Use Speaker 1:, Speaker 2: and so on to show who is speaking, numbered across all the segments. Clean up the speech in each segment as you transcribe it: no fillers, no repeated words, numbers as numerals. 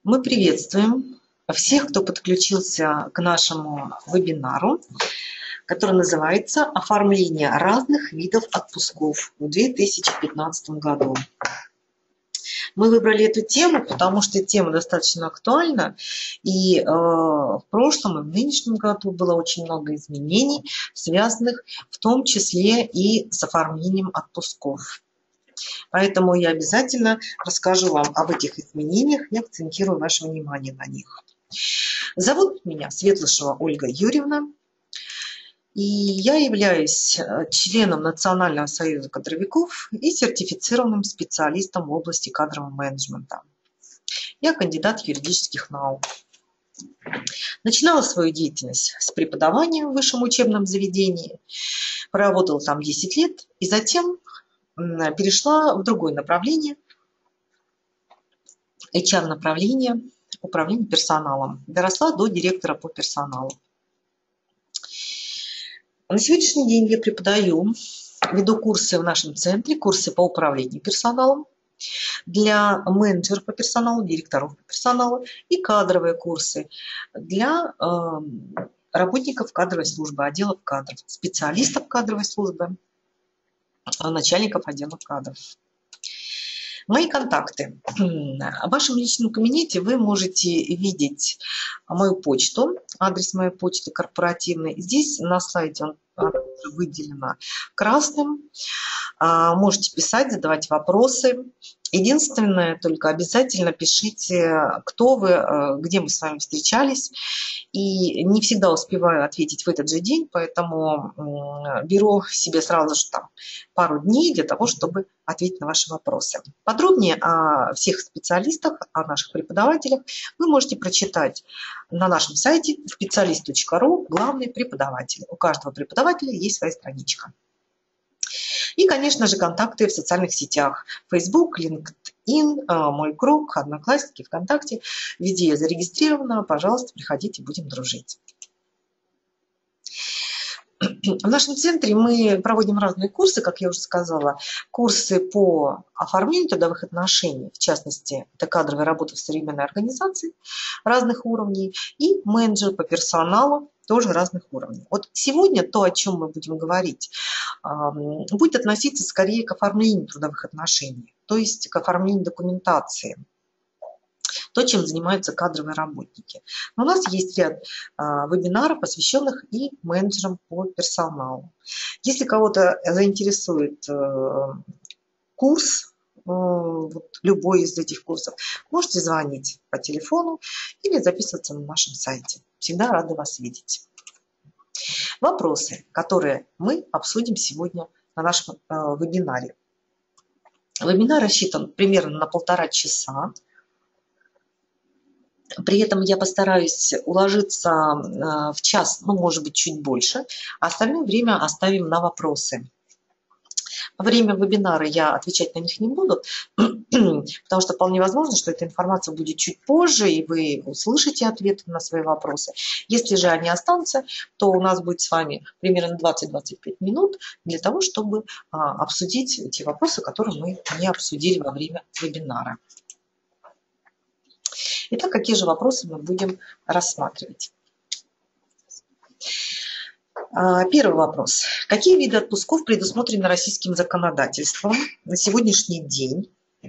Speaker 1: Мы приветствуем всех, кто подключился к нашему вебинару, который называется «Оформление разных видов отпусков в 2015 году». Мы выбрали эту тему, потому что тема достаточно актуальна, и в прошлом и в нынешнем году было очень много изменений, связанных в том числе и с оформлением отпусков. Поэтому я обязательно расскажу вам об этих изменениях и акцентирую ваше внимание на них. Зовут меня Светлышева Ольга Юрьевна, и я являюсь членом Национального союза кадровиков и сертифицированным специалистом в области кадрового менеджмента. Я кандидат юридических наук. Начинала свою деятельность с преподавания в высшем учебном заведении, проработала там 10 лет и затем перешла в другое направление, HR-направление, управление персоналом. Доросла до директора по персоналу. На сегодняшний день я преподаю, веду курсы в нашем центре, курсы по управлению персоналом для менеджеров по персоналу, директоров по персоналу и кадровые курсы для работников кадровой службы, отделов кадров, специалистов кадровой службы, начальников отделов кадров. Мои контакты. В вашем личном кабинете вы можете видеть мою почту, адрес моей почты корпоративной. Здесь на слайде он выделено красным. Можете писать, задавать вопросы. Единственное, только обязательно пишите, кто вы, где мы с вами встречались. И не всегда успеваю ответить в этот же день, поэтому беру себе сразу же там пару дней для того, чтобы ответить на ваши вопросы. Подробнее о всех специалистах, о наших преподавателях вы можете прочитать на нашем сайте специалист.ру «Главные преподаватели». У каждого преподавателя есть своя страничка. И, конечно же, контакты в социальных сетях. Facebook, LinkedIn, мой круг, Одноклассники, ВКонтакте. Везде я зарегистрирована. Пожалуйста, приходите, будем дружить. В нашем центре мы проводим разные курсы, как я уже сказала. Курсы по оформлению трудовых отношений, в частности, это кадровая работа в современной организации разных уровней, и менеджер по персоналу тоже разных уровней. Вот сегодня то, о чем мы будем говорить, будет относиться скорее к оформлению трудовых отношений, то есть к оформлению документации. То, чем занимаются кадровые работники. Но у нас есть ряд вебинаров, посвященных и менеджерам по персоналу. Если кого-то заинтересует курс, любой из этих курсов, можете звонить по телефону или записываться на нашем сайте. Всегда рада вас видеть. Вопросы, которые мы обсудим сегодня на нашем вебинаре. Вебинар рассчитан примерно на 1,5 часа. При этом я постараюсь уложиться в час, может быть, чуть больше, а остальное время оставим на вопросы. Во время вебинара я отвечать на них не буду, потому что вполне возможно, что эта информация будет чуть позже, и вы услышите ответы на свои вопросы. Если же они останутся, то у нас будет с вами примерно 20-25 минут для того, чтобы обсудить те вопросы, которые мы не обсудили во время вебинара. Итак, какие же вопросы мы будем рассматривать? Первый вопрос. Какие виды отпусков предусмотрены российским законодательством на сегодняшний день?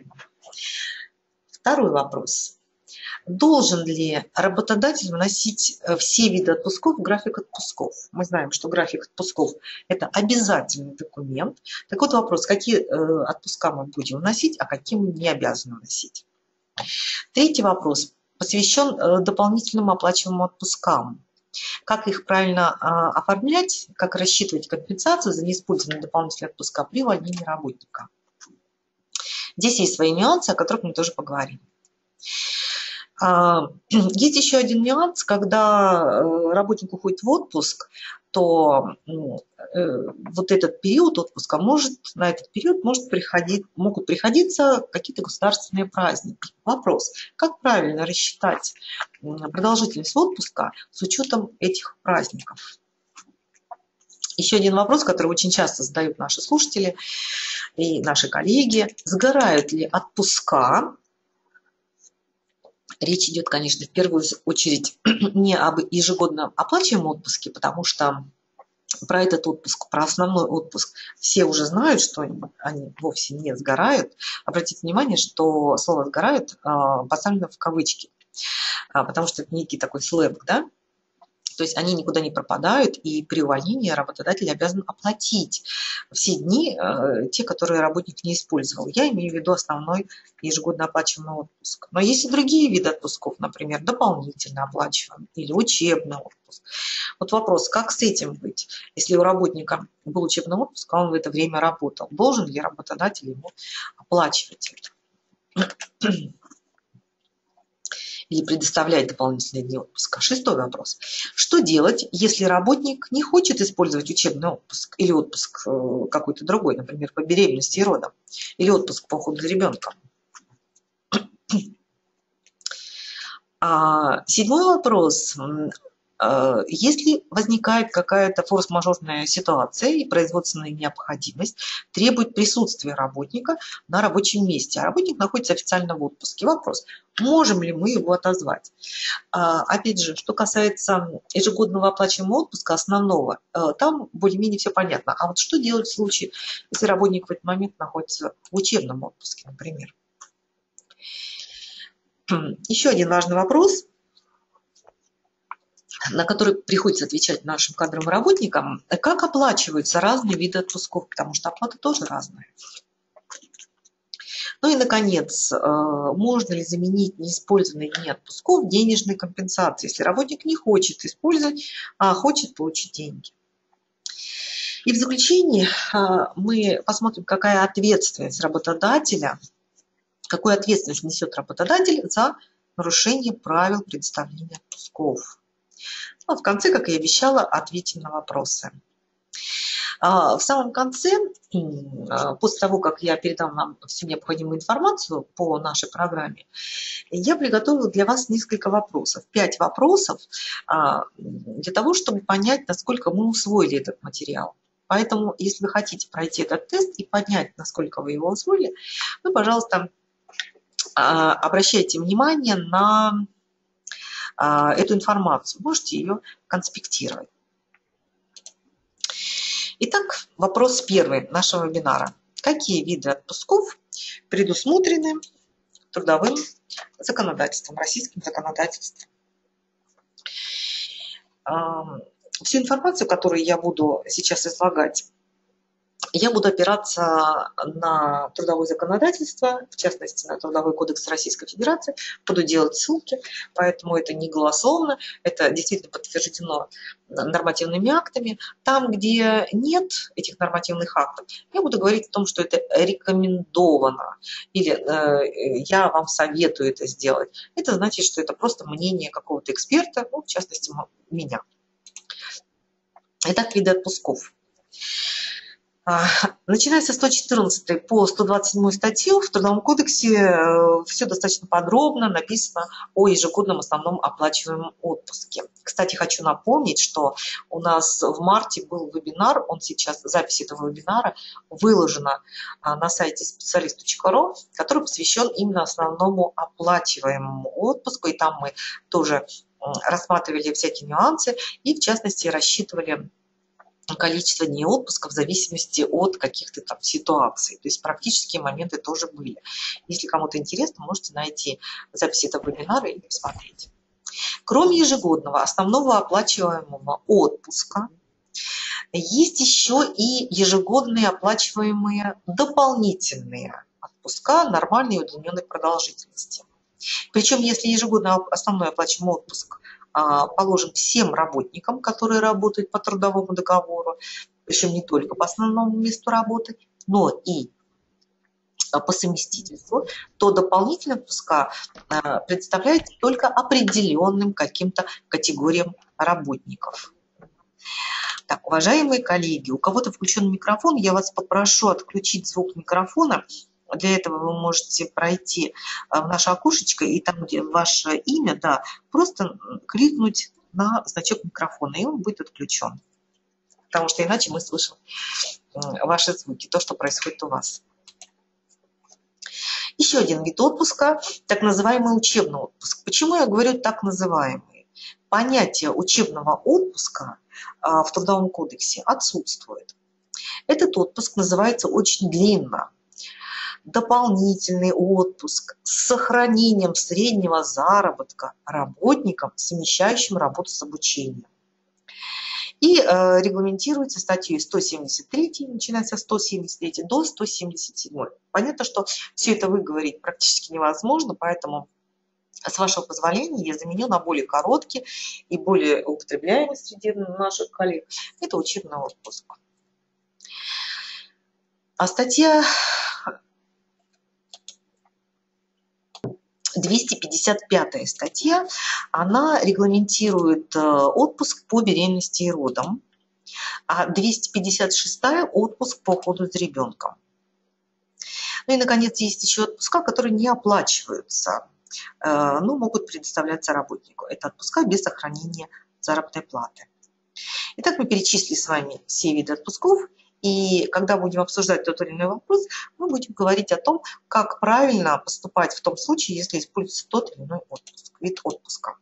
Speaker 1: Второй вопрос. Должен ли работодатель вносить все виды отпусков в график отпусков? Мы знаем, что график отпусков – это обязательный документ. Так вот вопрос, какие отпуска мы будем вносить, а какие мы не обязаны вносить? Третий вопрос посвящен дополнительным оплачиваемым отпускам. Как их правильно оформлять, как рассчитывать компенсацию за неиспользованные дополнительные отпуска при увольнении работника. Здесь есть свои нюансы, о которых мы тоже поговорим. Есть еще один нюанс, когда работник уходит в отпуск, то вот этот период отпуска на этот период могут приходиться какие-то государственные праздники. Вопрос, как правильно рассчитать продолжительность отпуска с учетом этих праздников? Еще один вопрос, который очень часто задают наши слушатели и наши коллеги. Сгорают ли отпуска Речь идет, конечно, в первую очередь не об ежегодном оплачиваемом отпуске, потому что про этот отпуск, про основной отпуск все уже знают, что они вовсе не сгорают. Обратите внимание, что слово «сгорают» поставлено в кавычки, потому что это некий такой сленг, да? То есть они никуда не пропадают, и при увольнении работодатель обязан оплатить все дни, те, которые работник не использовал. Я имею в виду основной ежегодно оплачиваемый отпуск. Но есть и другие виды отпусков, например, дополнительно оплачиваемый или учебный отпуск. Вот вопрос, как с этим быть? Если у работника был учебный отпуск, а он в это время работал, должен ли работодатель ему оплачивать это? Или предоставлять дополнительные дни отпуска. Шестой вопрос. Что делать, если работник не хочет использовать учебный отпуск или отпуск какой-то другой, например, по беременности и родам, или отпуск по уходу за ребенком? Седьмой вопрос. Если возникает какая-то форс-мажорная ситуация и производственная необходимость требует присутствия работника на рабочем месте, а работник находится официально в отпуске, вопрос, можем ли мы его отозвать? Опять же, что касается ежегодного оплачиваемого отпуска, основного, там более-менее все понятно. А вот что делать в случае, если работник в этот момент находится в учебном отпуске, например? Еще один важный вопрос, на который приходится отвечать нашим кадровым работникам, как оплачиваются разные виды отпусков, потому что оплата тоже разная. Ну и, наконец, можно ли заменить неиспользованные дни отпусков денежной компенсацией, если работник не хочет использовать, а хочет получить деньги. И в заключение мы посмотрим, какая ответственность работодателя, какую ответственность несет работодатель за нарушение правил предоставления отпусков. А в конце, как и обещала, ответим на вопросы. В самом конце, после того, как я передам вам всю необходимую информацию по нашей программе, я приготовила для вас несколько вопросов. 5 вопросов для того, чтобы понять, насколько мы усвоили этот материал. Поэтому, если вы хотите пройти этот тест и понять, насколько вы его усвоили, вы, пожалуйста, обращайте внимание на эту информацию. Можете ее конспектировать. Итак, вопрос первый нашего вебинара. Какие виды отпусков предусмотрены трудовым законодательством, российским законодательством? Всю информацию, которую я буду сейчас излагать, я буду опираться на трудовое законодательство, в частности, на Трудовой кодекс Российской Федерации, буду делать ссылки, поэтому это не голословно, это действительно подтверждено нормативными актами. Там, где нет этих нормативных актов, я буду говорить о том, что это рекомендовано, или я вам советую это сделать. Это значит, что это просто мнение какого-то эксперта, ну, в частности, меня. Итак, виды отпусков. Начиная со 114 по 127 статью в Трудовом кодексе все достаточно подробно написано о ежегодном основном оплачиваемом отпуске. Кстати, хочу напомнить, что у нас в марте был вебинар, запись этого вебинара выложена на сайте specialist.ru, который посвящен именно основному оплачиваемому отпуску, и там мы тоже рассматривали всякие нюансы и, в частности, рассчитывали количество дней отпуска в зависимости от каких-то там ситуаций. То есть практические моменты тоже были. Если кому-то интересно, можете найти запись этого вебинара и посмотреть. Кроме ежегодного основного оплачиваемого отпуска, есть еще и ежегодные оплачиваемые дополнительные отпуска нормальной и удлиненной продолжительности. Причем, если ежегодно основной оплачиваемый отпуск положен всем работникам, которые работают по трудовому договору, причем не только по основному месту работы, но и по совместительству, то дополнительные отпуска предоставляют только определенным каким-то категориям работников. Так, уважаемые коллеги, у кого-то включен микрофон, я вас попрошу отключить звук микрофона. Для этого вы можете пройти в наше окошечко, и там, где ваше имя, да, просто кликнуть на значок микрофона, и он будет отключен. Потому что иначе мы слышим ваши звуки, то, что происходит у вас. Еще один вид отпуска, так называемый учебный отпуск. Почему я говорю так называемый? Понятие учебного отпуска в Трудовом кодексе отсутствует. Этот отпуск называется очень длинно. Дополнительный отпуск с сохранением среднего заработка работникам, совмещающим работу с обучением. И регламентируется статьей 173, начиная со 173 до 177. Понятно, что все это выговорить практически невозможно, поэтому, с вашего позволения, я заменю на более короткий и более употребляемый среди наших коллег. Это учебный отпуск. А статья 255 статья, она регламентирует отпуск по беременности и родам, а 256 отпуск по уходу за ребенком. Ну и, наконец, есть еще отпуска, которые не оплачиваются, но могут предоставляться работнику. Это отпуска без сохранения заработной платы. Итак, мы перечислили с вами все виды отпусков. И когда будем обсуждать тот или иной вопрос, мы будем говорить о том, как правильно поступать в том случае, если используется тот или иной вид отпуска.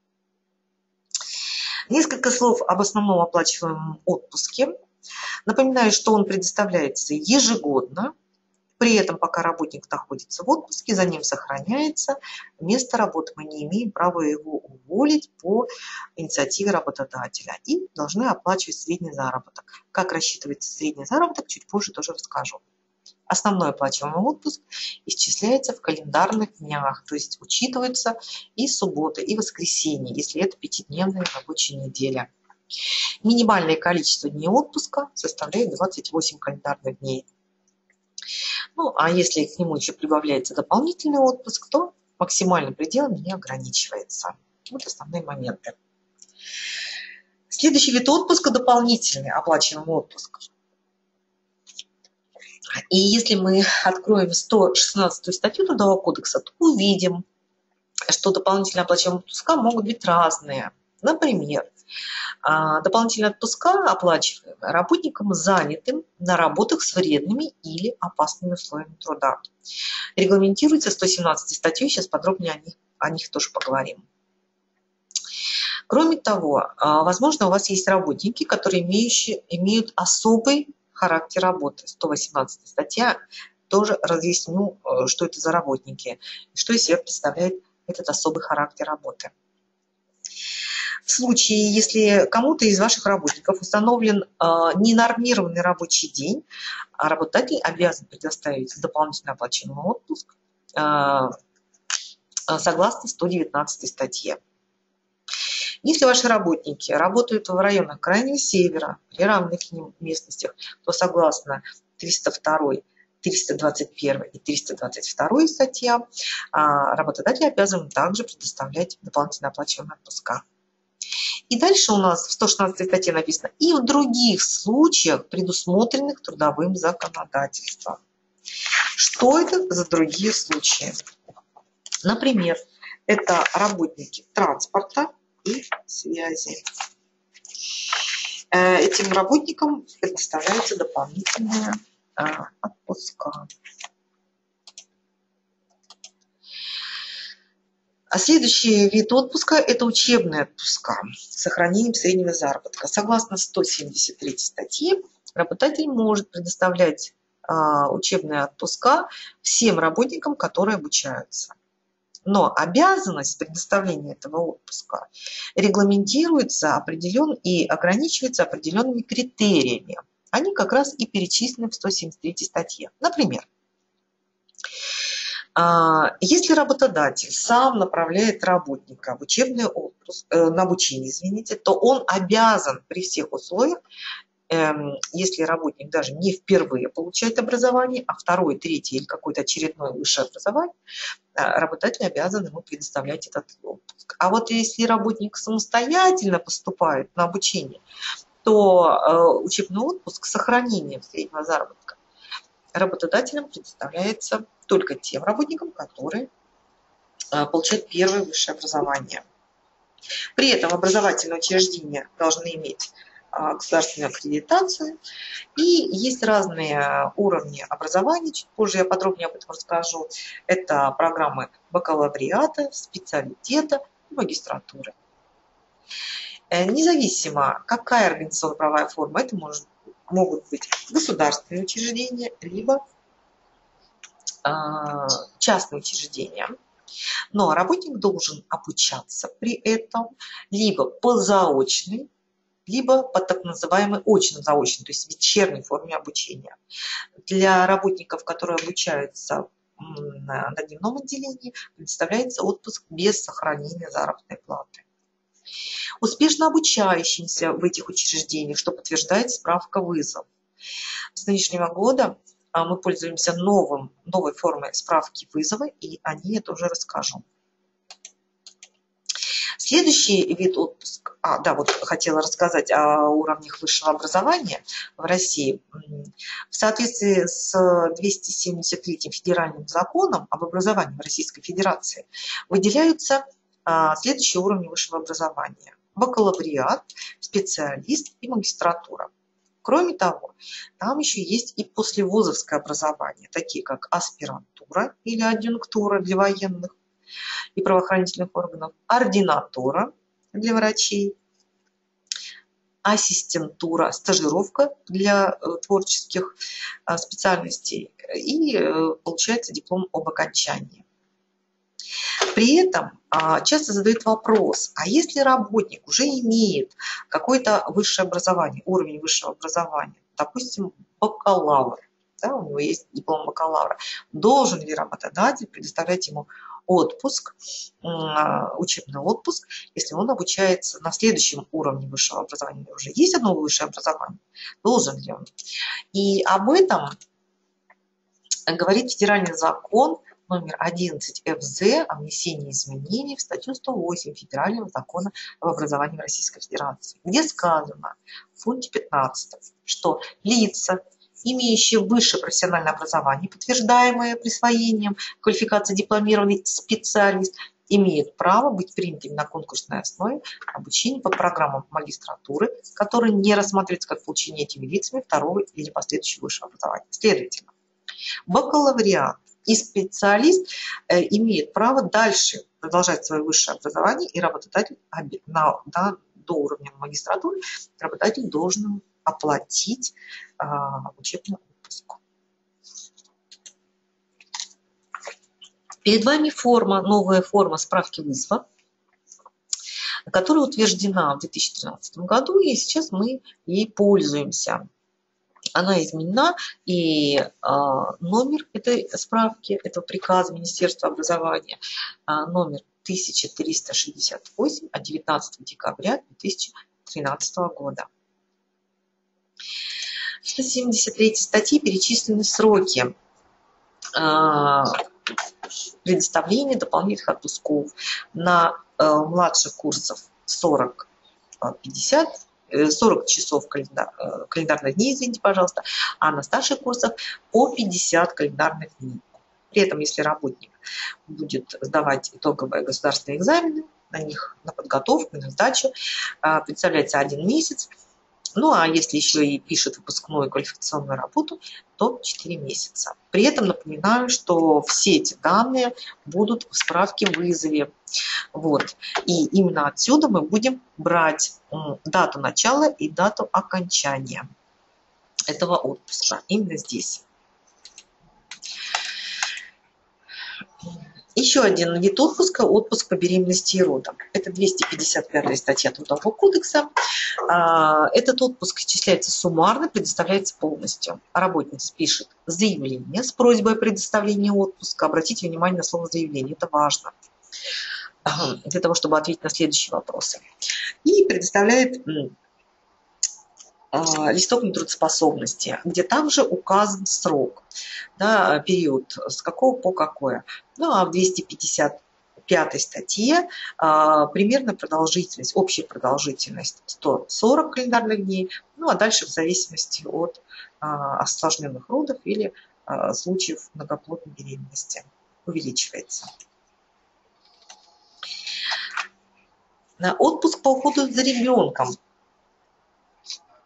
Speaker 1: Несколько слов об основном оплачиваемом отпуске. Напоминаю, что он предоставляется ежегодно. При этом, пока работник находится в отпуске, за ним сохраняется место работы. Мы не имеем права его уволить по инициативе работодателя. И должны оплачивать средний заработок. Как рассчитывается средний заработок, чуть позже тоже расскажу. Основной оплачиваемый отпуск исчисляется в календарных днях, то есть учитываются и субботы, и воскресенье, если это 5-дневная рабочая неделя. Минимальное количество дней отпуска составляет 28 календарных дней. Ну, а если к нему еще прибавляется дополнительный отпуск, то максимальным пределом не ограничивается. Вот основные моменты. Следующий вид отпуска – дополнительный оплачиваемый отпуск. И если мы откроем 116 статью Трудового кодекса, то увидим, что дополнительные оплачиваемые отпуска могут быть разные. Например, дополнительные отпуска оплачиваемые работникам, занятым на работах с вредными или опасными условиями труда. Регламентируется 117 статьей, сейчас подробнее о них тоже поговорим. Кроме того, возможно, у вас есть работники, которые имеют особый характер работы. 118 статья, тоже разъясню, что это за работники, и что из себя представляет этот особый характер работы. В случае, если кому-то из ваших работников установлен ненормированный рабочий день, работодатель обязан предоставить дополнительно оплачиваемый отпуск согласно 119 статье. Если ваши работники работают в районах Крайнего Севера, при равных к ним местностях, то согласно 302, 321 и 322 статьям работодатель обязан также предоставлять дополнительно оплачиваемые отпуска. И дальше у нас в 116 статье написано «и в других случаях, предусмотренных трудовым законодательством». Что это за другие случаи? Например, это работники транспорта и связи. Этим работникам предоставляются дополнительные отпуска. А следующий вид отпуска – это учебные отпуска с сохранением среднего заработка. Согласно 173 статье, работодатель может предоставлять учебные отпуска всем работникам, которые обучаются. Но обязанность предоставления этого отпуска регламентируется и ограничивается определенными критериями. Они как раз и перечислены в 173 статье. Например, если работодатель сам направляет работника в учебный отпуск, на обучение, то он обязан при всех условиях, если работник даже не впервые получает образование, а второе, третье или какое-то очередное высшее образование, работодатель обязан ему предоставлять этот отпуск. А вот если работник самостоятельно поступает на обучение, то учебный отпуск с сохранением среднего заработка работодателям предоставляется только тем работникам, которые получают первое высшее образование. При этом образовательные учреждения должны иметь государственную аккредитацию. И есть разные уровни образования, чуть позже я подробнее об этом расскажу. Это программы бакалавриата, специалитета и магистратуры. Независимо, какая организационно-правовая форма, это могут быть государственные учреждения, либо частные учреждения. Но работник должен обучаться при этом либо по заочной, либо по так называемой очно-заочной, то есть вечерней форме обучения. Для работников, которые обучаются на дневном отделении, предоставляется отпуск без сохранения заработной платы. Успешно обучающимся в этих учреждениях, что подтверждает справка вызов. С нынешнего года мы пользуемся новой формой справки вызова, и о ней я тоже расскажу. Следующий вид отпуска, вот хотела рассказать о уровнях высшего образования в России. В соответствии с 273-м федеральным законом об образовании в Российской Федерации выделяются следующие уровни высшего образования: бакалавриат, специалист и магистратура. Кроме того, там еще есть и послевузовское образование, такие как аспирантура или адъюнктура для военных и правоохранительных органов, ординатура для врачей, ассистентура, стажировка для творческих специальностей и получается диплом об окончании. При этом часто задают вопрос, а если работник уже имеет какое-то высшее образование, уровень высшего образования, допустим, бакалавр, да, у него есть диплом бакалавра, должен ли работодатель предоставлять ему отпуск, учебный отпуск, если он обучается на следующем уровне высшего образования? Уже есть одно высшее образование, должен ли он? И об этом говорит федеральный закон номер 11 ФЗ о внесении изменений в статью 108 Федерального закона об образовании Российской Федерации, где сказано в пункте 15, что лица, имеющие высшее профессиональное образование, подтверждаемое присвоением квалификации дипломированный специалист, имеют право быть принятыми на конкурсной основе обучения по программам магистратуры, которые не рассматриваются как получение этими лицами второго или последующего высшего образования. Следовательно, бакалавриат и специалист имеет право дальше продолжать свое высшее образование, и работодатель до уровня магистратуры работодатель должен оплатить учебный отпуск. Перед вами новая форма справки вызова, которая утверждена в 2013 году, и сейчас мы ей пользуемся. Она изменена, и номер этой справки, этого приказа Министерства образования, номер 1368 от 19 декабря 2013 года. В 173 статье перечислены сроки предоставления дополнительных отпусков на младших курсов 40 часов календарных дней, извините, пожалуйста, а на старших курсах по 50 календарных дней. При этом, если работник будет сдавать итоговые государственные экзамены, на подготовку и на сдачу представляется 1 месяц. Ну, а если еще и пишет выпускную квалификационную работу, то 4 месяца. При этом напоминаю, что все эти данные будут в справке в вызове. Вот. И именно отсюда мы будем брать дату начала и дату окончания этого отпуска. Именно здесь. Еще один вид отпуска – отпуск по беременности и родам. Это 255 статья Трудового кодекса. Этот отпуск исчисляется суммарно, предоставляется полностью. Работница пишет заявление с просьбой о предоставлении отпуска. Обратите внимание на слово «заявление», это важно, для того, чтобы ответить на следующие вопросы. И предоставляет листок нетрудоспособности, где также указан срок, да, период с какого по какое. Ну а в 255 статье примерно продолжительность, общая продолжительность 140 календарных дней, ну а дальше в зависимости от осложненных родов или случаев многоплодной беременности увеличивается. Отпуск по уходу за ребенком.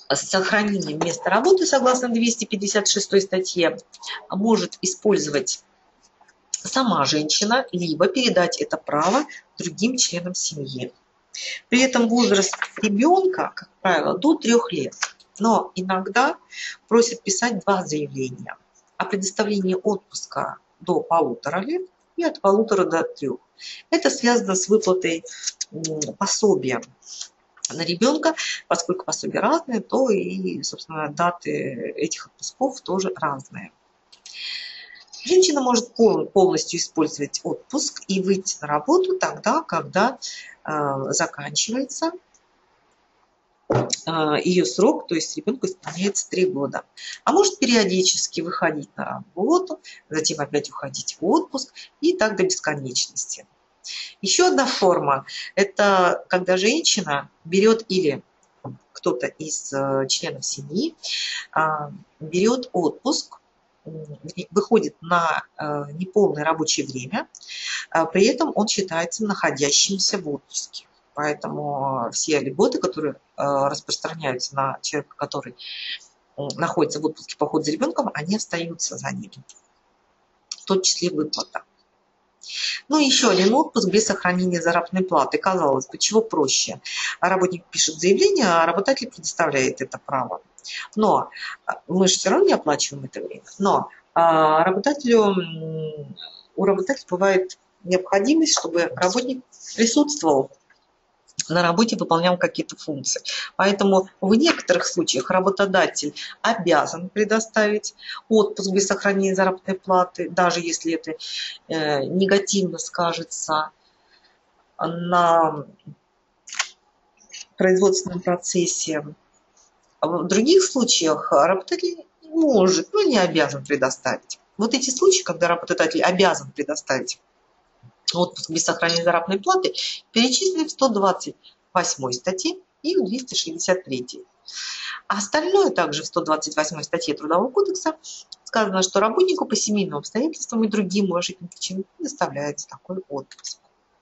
Speaker 1: с сохранением места работы, согласно 256 статье, может использовать сама женщина, либо передать это право другим членам семьи. При этом возраст ребенка, как правило, до 3 лет. Но иногда просят писать 2 заявления о предоставлении отпуска до 1,5 лет и от 1,5 до 3. Это связано с выплатой пособия на ребенка, поскольку пособия разные, то и, собственно, даты этих отпусков тоже разные. Женщина может полностью использовать отпуск и выйти на работу тогда, когда заканчивается ее срок, то есть ребенку исполняется 3 года. А может периодически выходить на работу, затем опять уходить в отпуск и так до бесконечности. Еще одна форма – это когда женщина берет или кто-то из членов семьи берет отпуск, выходит на неполное рабочее время, при этом он считается находящимся в отпуске. Поэтому все льготы, которые распространяются на человека, который находится в отпуске по уходу за ребенком, они остаются за ним, в том числе выплата. Ну, еще один отпуск без сохранения заработной платы. Казалось бы, чего проще? Работник пишет заявление, а работодатель предоставляет это право. Но мы же все равно не оплачиваем это время. Но у работодателя бывает необходимость, чтобы работник присутствовал на работе, выполнял какие-то функции. Поэтому в некоторых случаях работодатель обязан предоставить отпуск без сохранения заработной платы, даже если это негативно скажется на производственном процессе. В других случаях работодатель может, но не обязан предоставить. Вот эти случаи, когда работодатель обязан предоставить отпуск без сохранения заработной платы, перечислены в 128 статье и в 263. А остальное также в 128 статье Трудового кодекса сказано, что работнику по семейным обстоятельствам и другим уважительным причинам предоставляется такой отпуск.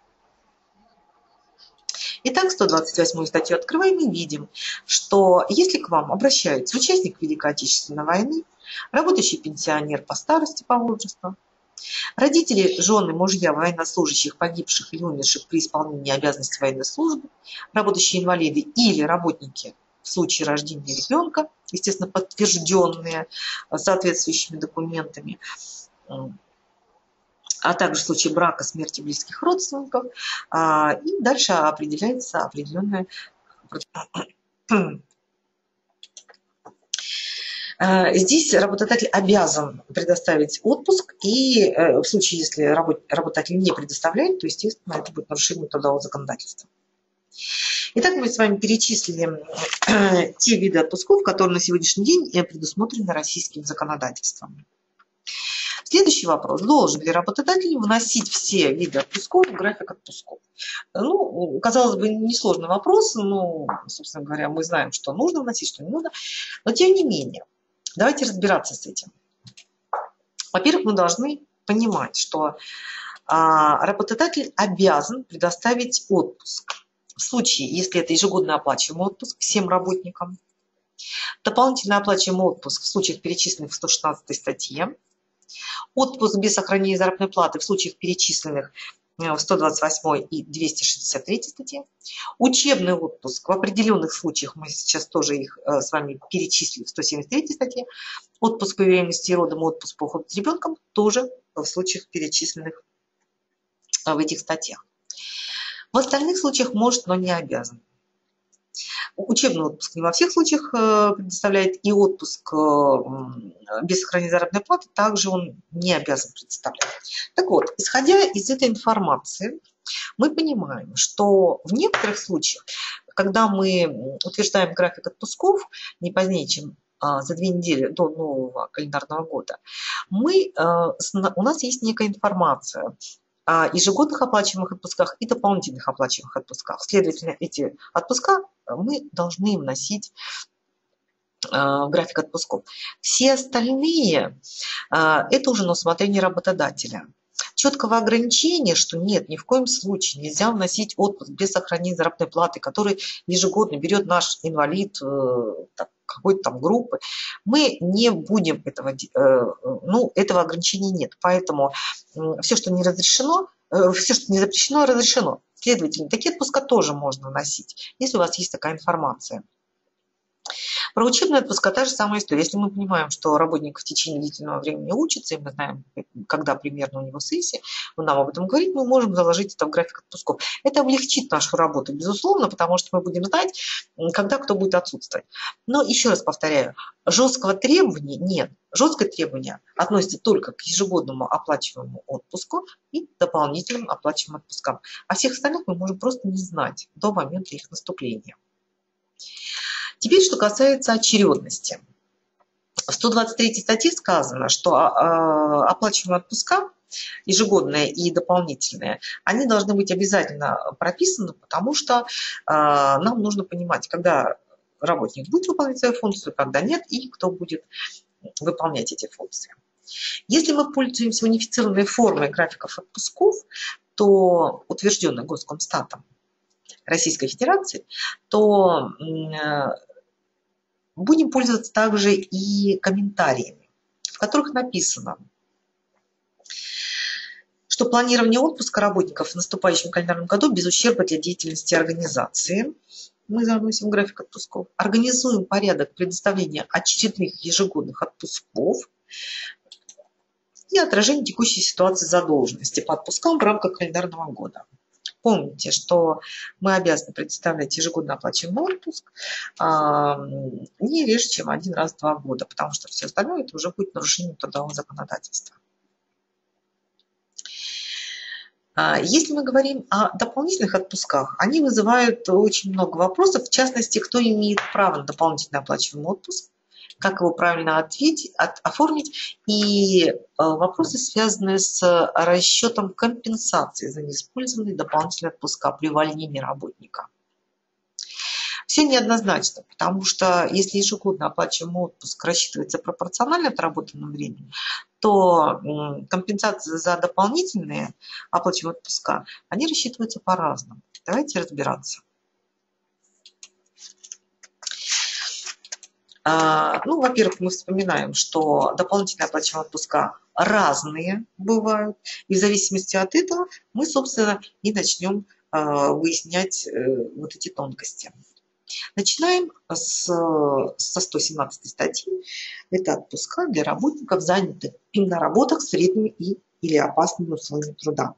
Speaker 1: Итак, 128 статью открываем и видим, что если к вам обращается участник Великой Отечественной войны, работающий пенсионер по старости, по возрасту, родители, жены, мужья военнослужащих, погибших или умерших при исполнении обязанностей военной службы, работающие инвалиды или работники в случае рождения ребенка, естественно, подтвержденные соответствующими документами, а также в случае брака, смерти близких родственников. И дальше определяется определенная... Здесь работодатель обязан предоставить отпуск, и в случае, если работодатель не предоставляет, то, естественно, это будет нарушение трудового законодательства. Итак, мы с вами перечислили те виды отпусков, которые на сегодняшний день предусмотрены российским законодательством. Следующий вопрос. Должен ли работодатель вносить все виды отпусков в график отпусков? Ну, казалось бы, несложный вопрос, но, собственно говоря, мы знаем, что нужно вносить, что не нужно, но тем не менее, давайте разбираться с этим. Во-первых, мы должны понимать, что работодатель обязан предоставить отпуск в случае, если это ежегодно оплачиваемый отпуск всем работникам, дополнительно оплачиваемый отпуск в случаях, перечисленных в 116 статье, отпуск без сохранения заработной платы в случаях, перечисленных в 128 и 263 статье, учебный отпуск в определенных случаях, мы сейчас тоже их с вами перечислили в 173 статье, отпуск по беременности и родам, отпуск по уходу за ребенком тоже в случаях, перечисленных в этих статьях. В остальных случаях может, но не обязан. Учебный отпуск не во всех случаях предоставляет, и отпуск без сохранения заработной платы также он не обязан предоставлять. Так вот, исходя из этой информации, мы понимаем, что в некоторых случаях, когда мы утверждаем график отпусков не позднее, чем за 2 недели до нового календарного года, у нас есть некая информация о ежегодных оплачиваемых отпусках и дополнительных оплачиваемых отпусках. Следовательно, эти отпуска мы должны вносить в график отпусков. Все остальные – это уже на усмотрение работодателя. Четкого ограничения, что нет, ни в коем случае нельзя вносить отпуск без сохранения заработной платы, который ежегодно берет наш инвалид какой-то там группы, мы не будем этого ограничения нет. Поэтому все, что не разрешено, все, что не запрещено, разрешено. Следовательно, такие отпуска тоже можно вносить, если у вас есть такая информация. Про учебные отпуска та же самая история. Если мы понимаем, что работник в течение длительного времени учится, и мы знаем, когда примерно у него сессия, он нам об этом говорит, мы можем заложить это в график отпусков. Это облегчит нашу работу, безусловно, потому что мы будем знать, когда кто будет отсутствовать. Но еще раз повторяю, жесткого требования нет. Жесткое требование относится только к ежегодному оплачиваемому отпуску и дополнительным оплачиваемым отпускам. А всех остальных мы можем просто не знать до момента их наступления. Теперь, что касается очередности. В 123 статье сказано, что оплачиваемые отпуска, ежегодные и дополнительные, они должны быть обязательно прописаны, потому что нам нужно понимать, когда работник будет выполнять свою функцию, когда нет, и кто будет выполнять эти функции. Если мы пользуемся унифицированной формой графиков отпусков, то утвержденной Госкомстатом Российской Федерации, то будем пользоваться также и комментариями, в которых написано, что планирование отпуска работников в наступающем календарном году без ущерба для деятельности организации. Мы заносим график отпусков. Организуем порядок предоставления очередных ежегодных отпусков и отражение текущей ситуации задолженности по отпускам в рамках календарного года. Помните, что мы обязаны предоставлять ежегодно оплачиваемый отпуск не реже, чем один раз в 2 года, потому что все остальное это уже будет нарушением трудового законодательства. Если мы говорим о дополнительных отпусках, они вызывают очень много вопросов, в частности, кто имеет право на дополнительно оплачиваемый отпуск, как его правильно оформить, и вопросы, связанные с расчетом компенсации за неиспользованные дополнительные отпуска при увольнении работника. Все неоднозначно, потому что если ежегодно оплачиваемый отпуск рассчитывается пропорционально отработанному времени, то компенсации за дополнительные оплачиваемые отпуска, они рассчитываются по-разному. Давайте разбираться. Во-первых, мы вспоминаем, что дополнительные оплачиваемые отпуска разные бывают, и в зависимости от этого мы, собственно, и начнем выяснять вот эти тонкости. Начинаем со 117 статьи. Это отпуска для работников, занятых на работах с вредными или опасными условиями труда.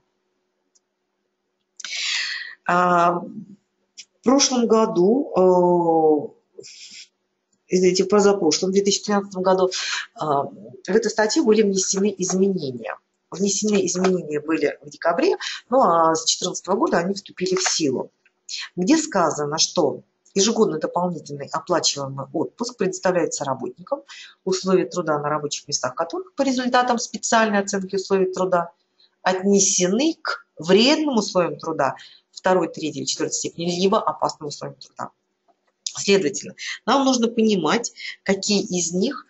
Speaker 1: В прошлом году, позапрошлом, в 2013 году, в эту статью были внесены изменения. Внесены изменения были в декабре, а с 2014 года они вступили в силу, где сказано, что ежегодно дополнительный оплачиваемый отпуск предоставляется работникам, условия труда на рабочих местах которых по результатам специальной оценки условий труда отнесены к вредным условиям труда 2, 3 или 4 степени, либо опасным условиям труда. Следовательно, нам нужно понимать, какие из них,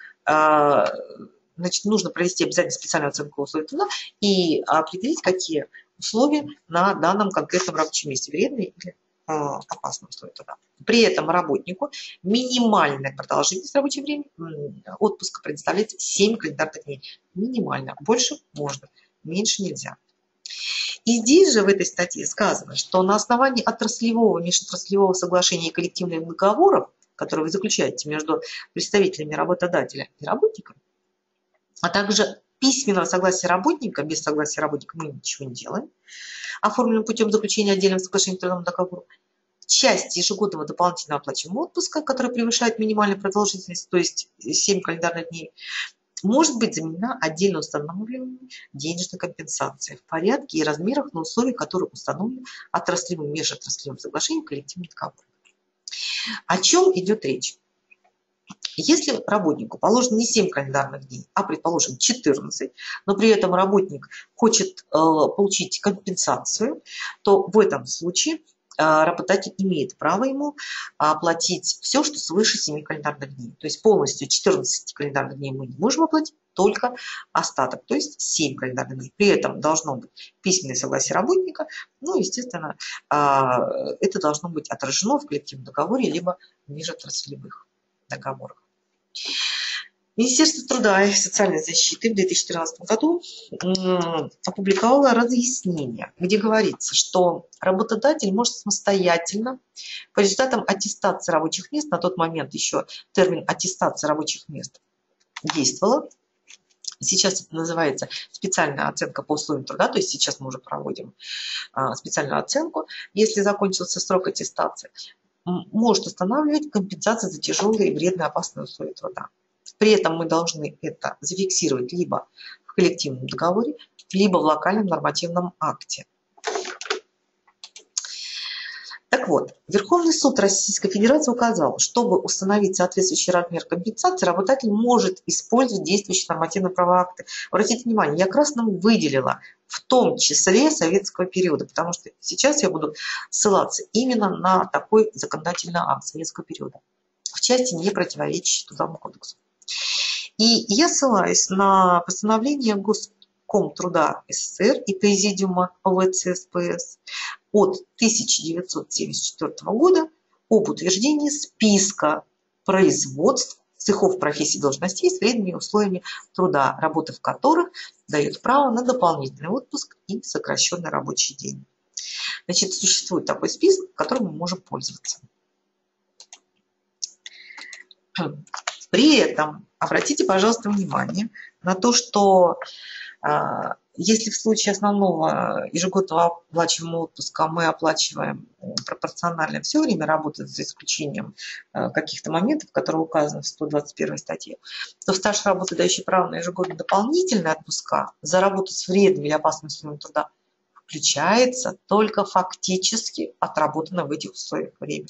Speaker 1: нужно провести обязательно специальную оценку условий труда и определить, какие условия на данном конкретном рабочем месте, вредные или опасные условия труда. При этом работнику минимальная продолжительность рабочего времени отпуска предоставляется 7 календарных дней. Минимально. Больше можно, меньше нельзя. И здесь же в этой статье сказано, что на основании отраслевого, межотраслевого соглашения и коллективных договоров, которые вы заключаете между представителями работодателя и работника, а также письменного согласия работника, без согласия работника мы ничего не делаем, оформленным путем заключения отдельного соглашения трудового договора, часть ежегодного дополнительного оплачиваемого отпуска, который превышает минимальную продолжительность, то есть 7 календарных дней, может быть заменена отдельно установленной денежной компенсацией в порядке и размерах на условиях, которые установлены отраслевым межотраслевым соглашением коллективных договоров. О чем идет речь? Если работнику положено не 7 календарных дней, а, предположим, 14, но при этом работник хочет получить компенсацию, то в этом случае работодатель имеет право ему оплатить все, что свыше 7 календарных дней. То есть полностью 14 календарных дней мы не можем оплатить, только остаток, то есть 7 календарных дней. При этом должно быть письменное согласие работника, ну, естественно, это должно быть отражено в коллективном договоре либо в межотраслевых договорах. Министерство труда и социальной защиты в 2013 году опубликовало разъяснение, где говорится, что работодатель может самостоятельно по результатам аттестации рабочих мест, на тот момент еще термин аттестация рабочих мест действовала, сейчас это называется специальная оценка по условиям труда, то есть сейчас мы уже проводим специальную оценку, если закончился срок аттестации, может устанавливать компенсацию за тяжелые и вредные опасные условия труда. При этом мы должны это зафиксировать либо в коллективном договоре, либо в локальном нормативном акте. Так вот, Верховный суд Российской Федерации указал, чтобы установить соответствующий размер компенсации, работодатель может использовать действующие нормативно-правовые акты. Обратите внимание, я красным выделила в том числе советского периода, потому что сейчас я буду ссылаться именно на такой законодательный акт советского периода, в части, не противоречащей Трудовому кодексу. И я ссылаюсь на постановление Госкомтруда СССР и Президиума ОВЦСПС от 1974 года об утверждении списка производств, цехов, профессий, должностей с вредными условиями труда, работа в которых дает право на дополнительный отпуск и сокращенный рабочий день. Значит, существует такой список, которым мы можем пользоваться. При этом обратите, пожалуйста, внимание на то, что если в случае основного ежегодного оплачиваемого отпуска мы оплачиваем пропорционально все время работы, за исключением каких-то моментов, которые указаны в 121 статье, то в стаж работы, дающий право на ежегодно дополнительные отпуска за работу с вредными или опасными условиями труда, включается только фактически отработанное в этих условиях время.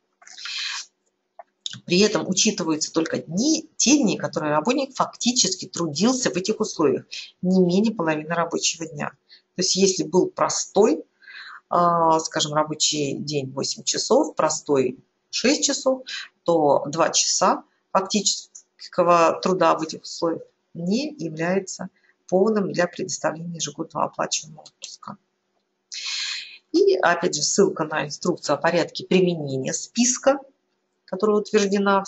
Speaker 1: При этом учитываются только те дни, которые работник фактически трудился в этих условиях, не менее половины рабочего дня. То есть если был простой, скажем, рабочий день 8 часов, простой 6 часов, то 2 часа фактического труда в этих условиях не является поводом для предоставления ежегодного оплачиваемого отпуска. И опять же ссылка на инструкцию о порядке применения списка, которая утверждена в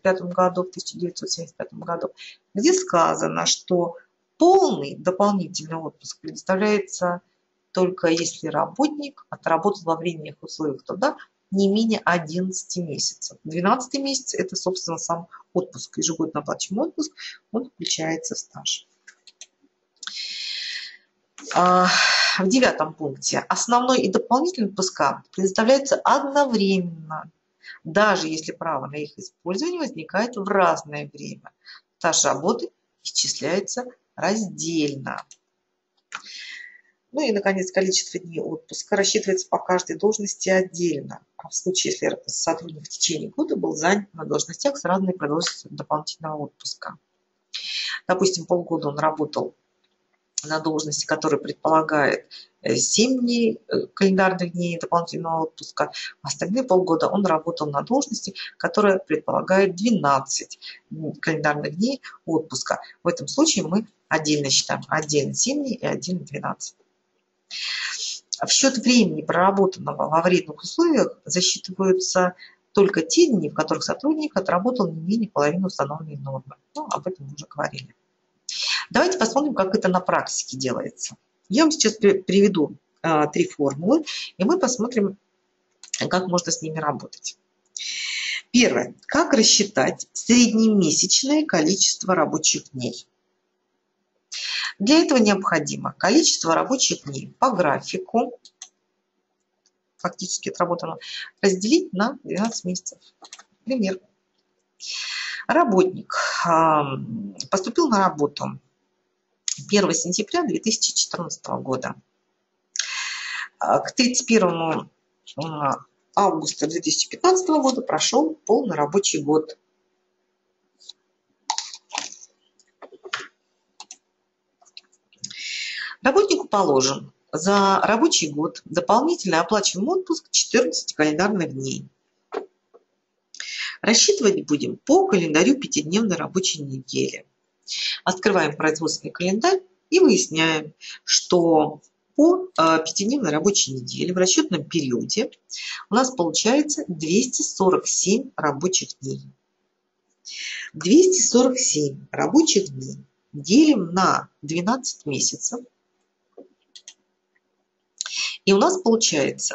Speaker 1: 1975 году, где сказано, что полный дополнительный отпуск предоставляется только если работник отработал во временных условиях труда не менее 11 месяцев. 12 месяц – это, собственно, сам отпуск, ежегодно оплачиваемый отпуск, он включается в стаж. В 9 пункте основной и дополнительный отпуска предоставляются одновременно, даже если право на их использование возникает в разное время. Стаж работы исчисляется раздельно. Ну и, наконец, количество дней отпуска рассчитывается по каждой должности отдельно. А в случае, если сотрудник в течение года был занят на должностях с разной продолжительностью дополнительного отпуска. Допустим, полгода он работал на должности, которая предполагает 7 дней, календарных дней дополнительного отпуска, а остальные полгода он работал на должности, которая предполагает 12 календарных дней отпуска. В этом случае мы отдельно считаем отдельно 7 дней и отдельно 12. В счет времени, проработанного во вредных условиях, засчитываются только те дни, в которых сотрудник отработал не менее половины установленной нормы. Ну, об этом мы уже говорили. Давайте посмотрим, как это на практике делается. Я вам сейчас приведу 3 формулы, и мы посмотрим, как можно с ними работать. Первое. Как рассчитать среднемесячное количество рабочих дней? Для этого необходимо количество рабочих дней по графику, фактически отработано, разделить на 12 месяцев. Пример. Работник поступил на работу 1 сентября 2014 года. К 31 августа 2015 года прошел полный рабочий год. Работнику положен за рабочий год дополнительный оплачиваемый отпуск 14 календарных дней. Рассчитывать будем по календарю 5-дневной рабочей недели. Открываем производственный календарь и выясняем, что по пятидневной рабочей неделе в расчетном периоде у нас получается 247 рабочих дней. 247 рабочих дней делим на 12 месяцев. И у нас получается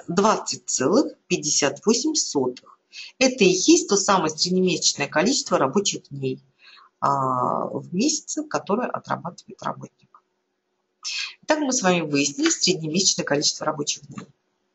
Speaker 1: 20,58. Это и есть то самое среднемесячное количество рабочих дней в месяце, которое отрабатывает работник. Итак, мы с вами выяснили среднемесячное количество рабочих дней.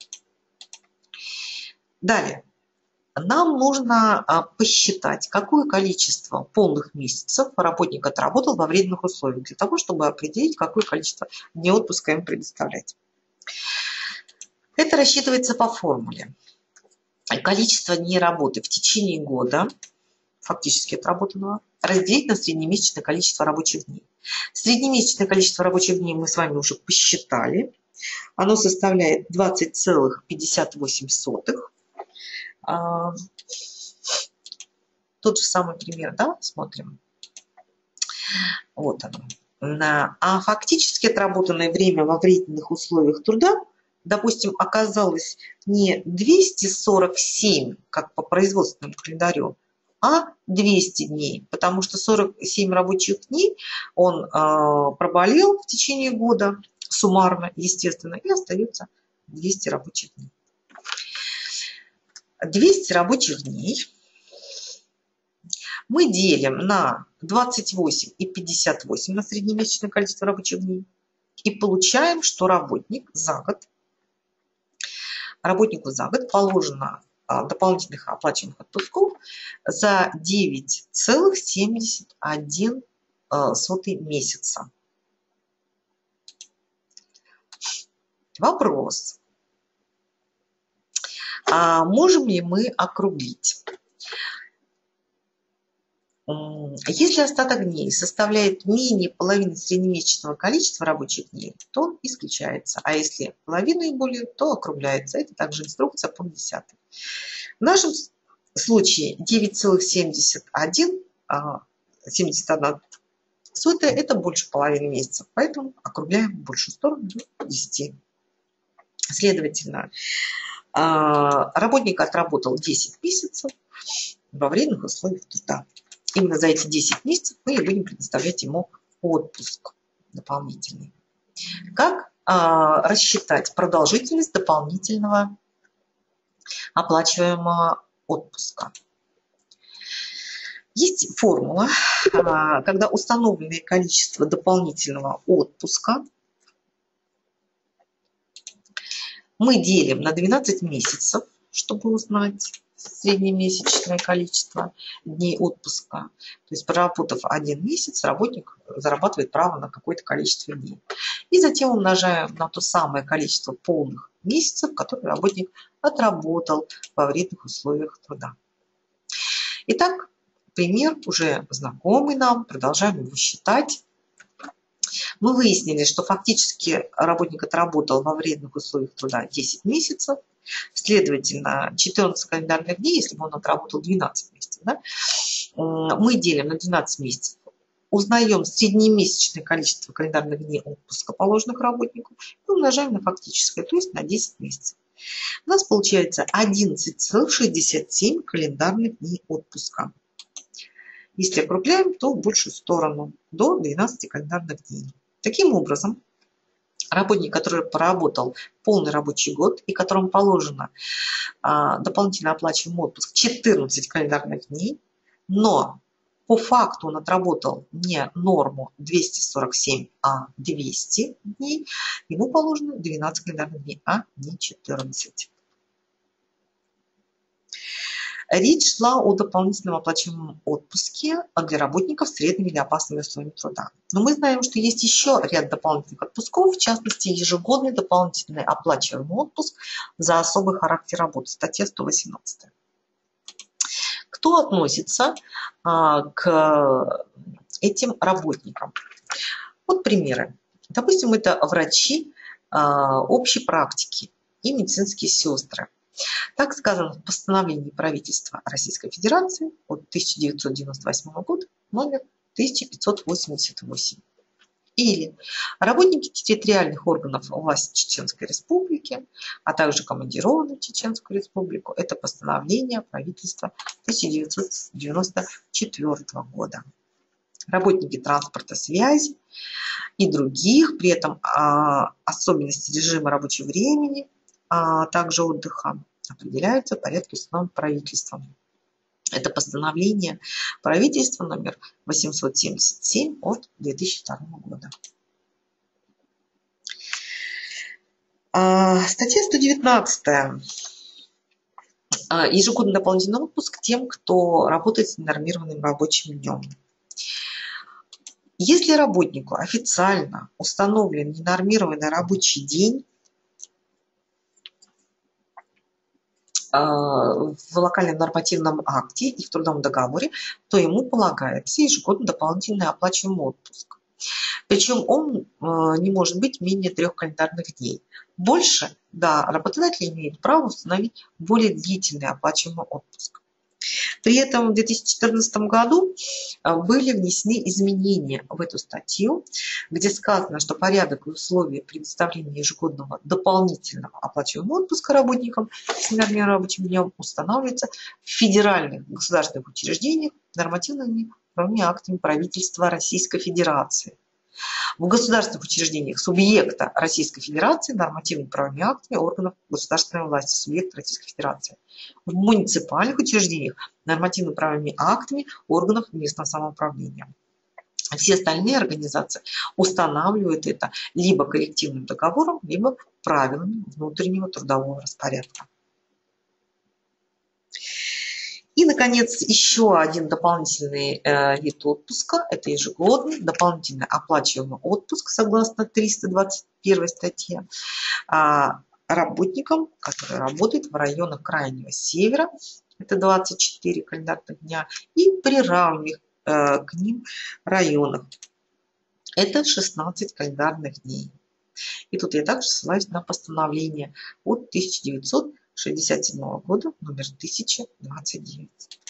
Speaker 1: Далее. Нам нужно посчитать, какое количество полных месяцев работник отработал во временных условиях, для того, чтобы определить, какое количество дней отпуска им предоставлять. Это рассчитывается по формуле. Количество дней работы в течение года, фактически отработанного, разделить на среднемесячное количество рабочих дней. Среднемесячное количество рабочих дней мы с вами уже посчитали. Оно составляет 20,58. Тот же самый пример, да, смотрим. Вот оно. А фактически отработанное время во временных условиях труда, допустим, оказалось не 247, как по производственному календарю, а 200 дней, потому что 47 рабочих дней он проболел в течение года, суммарно, естественно, и остается 200 рабочих дней. 200 рабочих дней мы делим на 28,58 на среднемесячное количество рабочих дней и получаем, что работнику за год положено дополнительных оплачиваемых отпусков за 9,71 месяца. Вопрос. Можем ли мы округлить? Если остаток дней составляет менее половины среднемесячного количества рабочих дней, то он исключается. А если половину и более, то округляется. Это также инструкция по 10. В нашем случае 9,71 это больше половины месяца. Поэтому округляем в большую сторону до 10. Следовательно, работник отработал 10 месяцев во временных условиях труда. Именно за эти 10 месяцев мы и будем предоставлять ему отпуск дополнительный. Как рассчитать продолжительность дополнительного оплачиваемого отпуска? Есть формула, когда установленное количество дополнительного отпуска мы делим на 12 месяцев, чтобы узнать среднемесячное количество дней отпуска. То есть, проработав 1 месяц, работник зарабатывает право на какое-то количество дней. И затем умножаем на то самое количество полных месяцев, которые работник отработал во временных условиях труда. Итак, пример уже знакомый нам, продолжаем его считать. Мы выяснили, что фактически работник отработал во временных условиях труда 10 месяцев, следовательно, 14 календарных дней, если бы он отработал 12 месяцев, да, мы делим на 12 месяцев, узнаем среднемесячное количество календарных дней отпуска, положенных работнику, и умножаем на фактическое, то есть на 10 месяцев. У нас получается 11,67 календарных дней отпуска. Если округляем, то в большую сторону, до 12 календарных дней. Таким образом, работник, который поработал полный рабочий год и которому положено дополнительно оплачиваемый отпуск 14 календарных дней, но по факту он отработал не норму 247, а 200 дней, ему положено 12 календарных дней, а не 14. Речь шла о дополнительном оплачиваемом отпуске для работников с средними или опасными условиями труда. Но мы знаем, что есть еще ряд дополнительных отпусков, в частности, ежегодный дополнительный оплачиваемый отпуск за особый характер работы, статья 118. Кто относится к этим работникам? Вот примеры. Допустим, это врачи общей практики и медицинские сестры. Так сказано в постановлении правительства Российской Федерации от 1998 года, номер 1588. Или работники территориальных органов власти Чеченской Республики, а также командированы в Чеченскую Республику. Это постановление правительства 1994 года. Работники транспорта, связи и других, при этом особенности режима рабочего времени, а также отдыха определяются в порядке, установленном правительством. Это постановление правительства номер 877 от 2002 года. Статья 119. Ежегодный дополнительный отпуск тем, кто работает с ненормированным рабочим днем. Если работнику официально установлен ненормированный рабочий день в локальном нормативном акте и в трудовом договоре, то ему полагается ежегодно дополнительный оплачиваемый отпуск. Причем он не может быть менее 3 календарных дней. Больше, да, работодатель имеет право установить более длительный оплачиваемый отпуск. При этом в 2014 году были внесены изменения в эту статью, где сказано, что порядок и условия предоставления ежегодного дополнительного оплачиваемого отпуска работникам с ненормированным рабочим днем устанавливаются в федеральных государственных учреждениях нормативными правовыми актами правительства Российской Федерации. В государственных учреждениях субъекта Российской Федерации нормативными правовыми актами органов государственной власти субъекта Российской Федерации. В муниципальных учреждениях нормативными правовыми актами органов местного самоуправления. Все остальные организации устанавливают это либо коллективным договором, либо правилами внутреннего трудового распорядка. И, наконец, еще один дополнительный вид отпуска – это ежегодный дополнительно оплачиваемый отпуск, согласно 321 статье, работникам, которые работают в районах Крайнего Севера, это 24 календарных дня, и приравненных к ним районах, это 16 календарных дней. И тут я также ссылаюсь на постановление от 1967 года, номер 1029.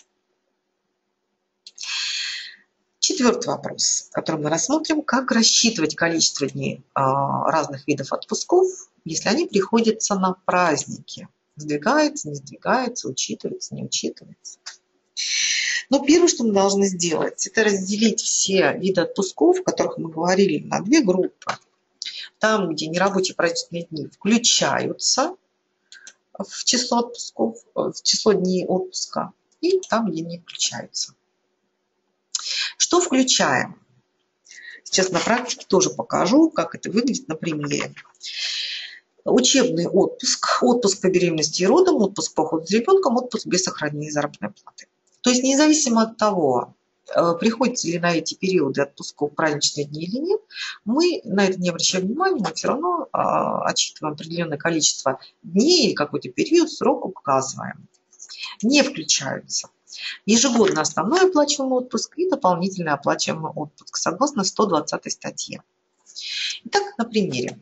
Speaker 1: Четвертый вопрос, который мы рассмотрим, как рассчитывать количество дней разных видов отпусков, если они приходятся на праздники. Сдвигается, не сдвигается, учитывается, не учитывается. Но первое, что мы должны сделать, это разделить все виды отпусков, о которых мы говорили, на две группы. Там, где нерабочие праздничные дни включаются в число отпусков, в число дней отпуска, и там, где не включаются. Что включаем? Сейчас на практике тоже покажу, как это выглядит на примере. Учебный отпуск, отпуск по беременности и родам, отпуск по уходу за ребенком, отпуск без сохранения заработной платы. То есть независимо от того, приходится ли на эти периоды отпусков праздничные дни или нет, мы на это не обращаем внимания, мы все равно отсчитываем определенное количество дней или какой-то период, срок указываем. Не включаются ежегодно основной оплачиваемый отпуск и дополнительный оплачиваемый отпуск, согласно 120 статье. Итак, на примере.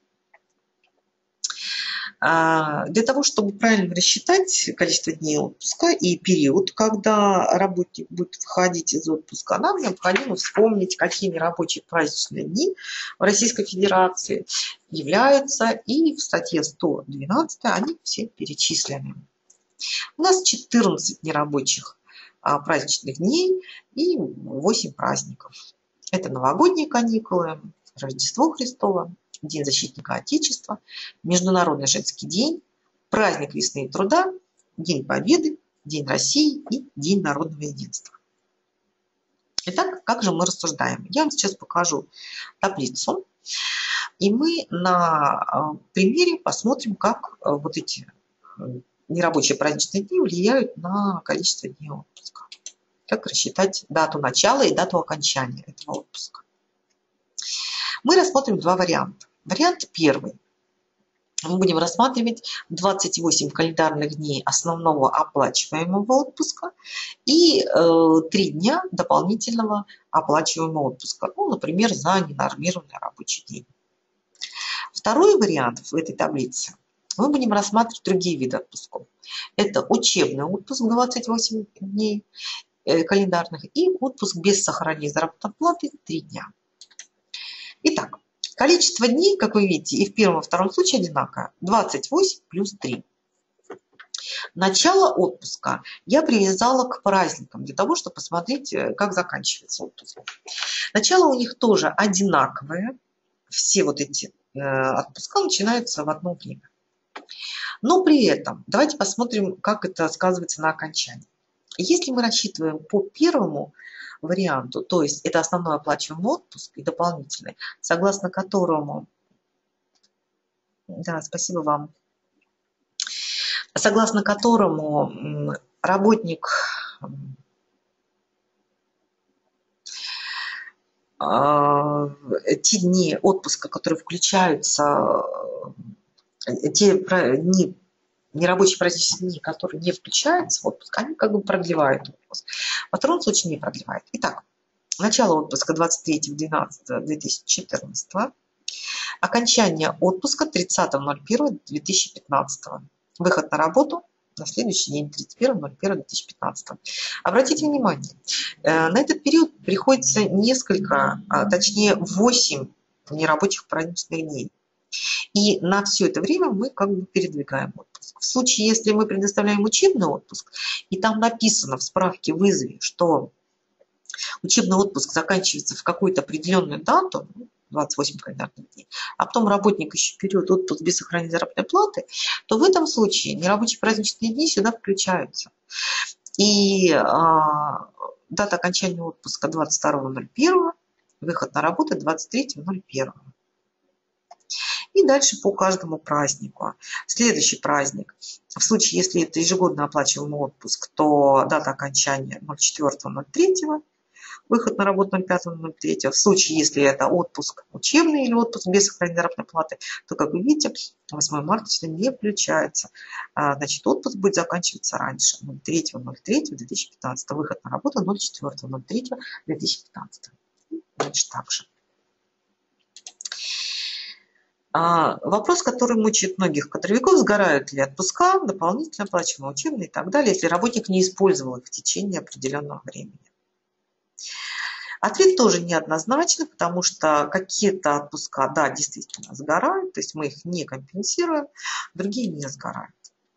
Speaker 1: Для того, чтобы правильно рассчитать количество дней отпуска и период, когда работник будет выходить из отпуска, нам необходимо вспомнить, какие нерабочие праздничные дни в Российской Федерации являются, и в статье 112 они все перечислены. У нас 14 нерабочих праздничных дней и 8 праздников. Это новогодние каникулы, Рождество Христово, День защитника Отечества, Международный женский день, праздник весны и труда, День Победы, День России и День народного единства. Итак, как же мы рассуждаем? Я вам сейчас покажу таблицу, и мы на примере посмотрим, как вот эти нерабочие праздничные дни влияют на количество дней отпуска. Как рассчитать дату начала и дату окончания этого отпуска. Мы рассмотрим два варианта. Вариант первый. Мы будем рассматривать 28 календарных дней основного оплачиваемого отпуска и 3 дня дополнительного оплачиваемого отпуска. Ну, например, за ненормированный рабочий день. Второй вариант в этой таблице. Мы будем рассматривать другие виды отпусков. Это учебный отпуск 28 дней календарных, и отпуск без сохранения заработной платы 3 дня. Итак, количество дней, как вы видите, и в первом, и во втором случае одинаковое. 28 плюс 3. Начало отпуска я привязала к праздникам, для того, чтобы посмотреть, как заканчивается отпуск. Начало у них тоже одинаковое. Все вот эти отпуска начинаются в одно время. Но при этом давайте посмотрим, как это сказывается на окончании. Если мы рассчитываем по первому варианту, то есть это основной оплачиваемый отпуск и дополнительный, согласно которому, да, спасибо вам, согласно которому работник те дни отпуска, которые включаются, те дни, нерабочие праздничные дни, которые не включаются в отпуск, они как бы продлевают отпуск. Во втором случае не продлевают. Итак, начало отпуска 23.12.2014, окончание отпуска 30.01.2015, выход на работу на следующий день, 31.01.2015. Обратите внимание, на этот период приходится несколько, точнее 8 нерабочих праздничных дней. И на все это время мы как бы передвигаем отпуск. В случае, если мы предоставляем учебный отпуск, и там написано в справке вызове, что учебный отпуск заканчивается в какую-то определенную дату, 28 календарных дней, а потом работник еще берет отпуск без сохранения заработной платы, то в этом случае нерабочие праздничные дни сюда включаются. И дата окончания отпуска 22.01, выход на работу 23.01. И дальше по каждому празднику. Следующий праздник. В случае, если это ежегодно оплачиваемый отпуск, то дата окончания 04.03, выход на работу 05.03. В случае, если это отпуск учебный или отпуск без сохранения заработной платы, то, как вы видите, 8 марта сюда не включается. Значит, отпуск будет заканчиваться раньше, 03.03.2015. Выход на работу 04.03.2015. Значит, так же. Вопрос, который мучает многих кадровиков: сгорают ли отпуска, дополнительно оплачиваемые, учебные и так далее, если работник не использовал их в течение определенного времени. Ответ тоже неоднозначный, потому что какие-то отпуска, да, действительно сгорают, то есть мы их не компенсируем, другие не сгорают.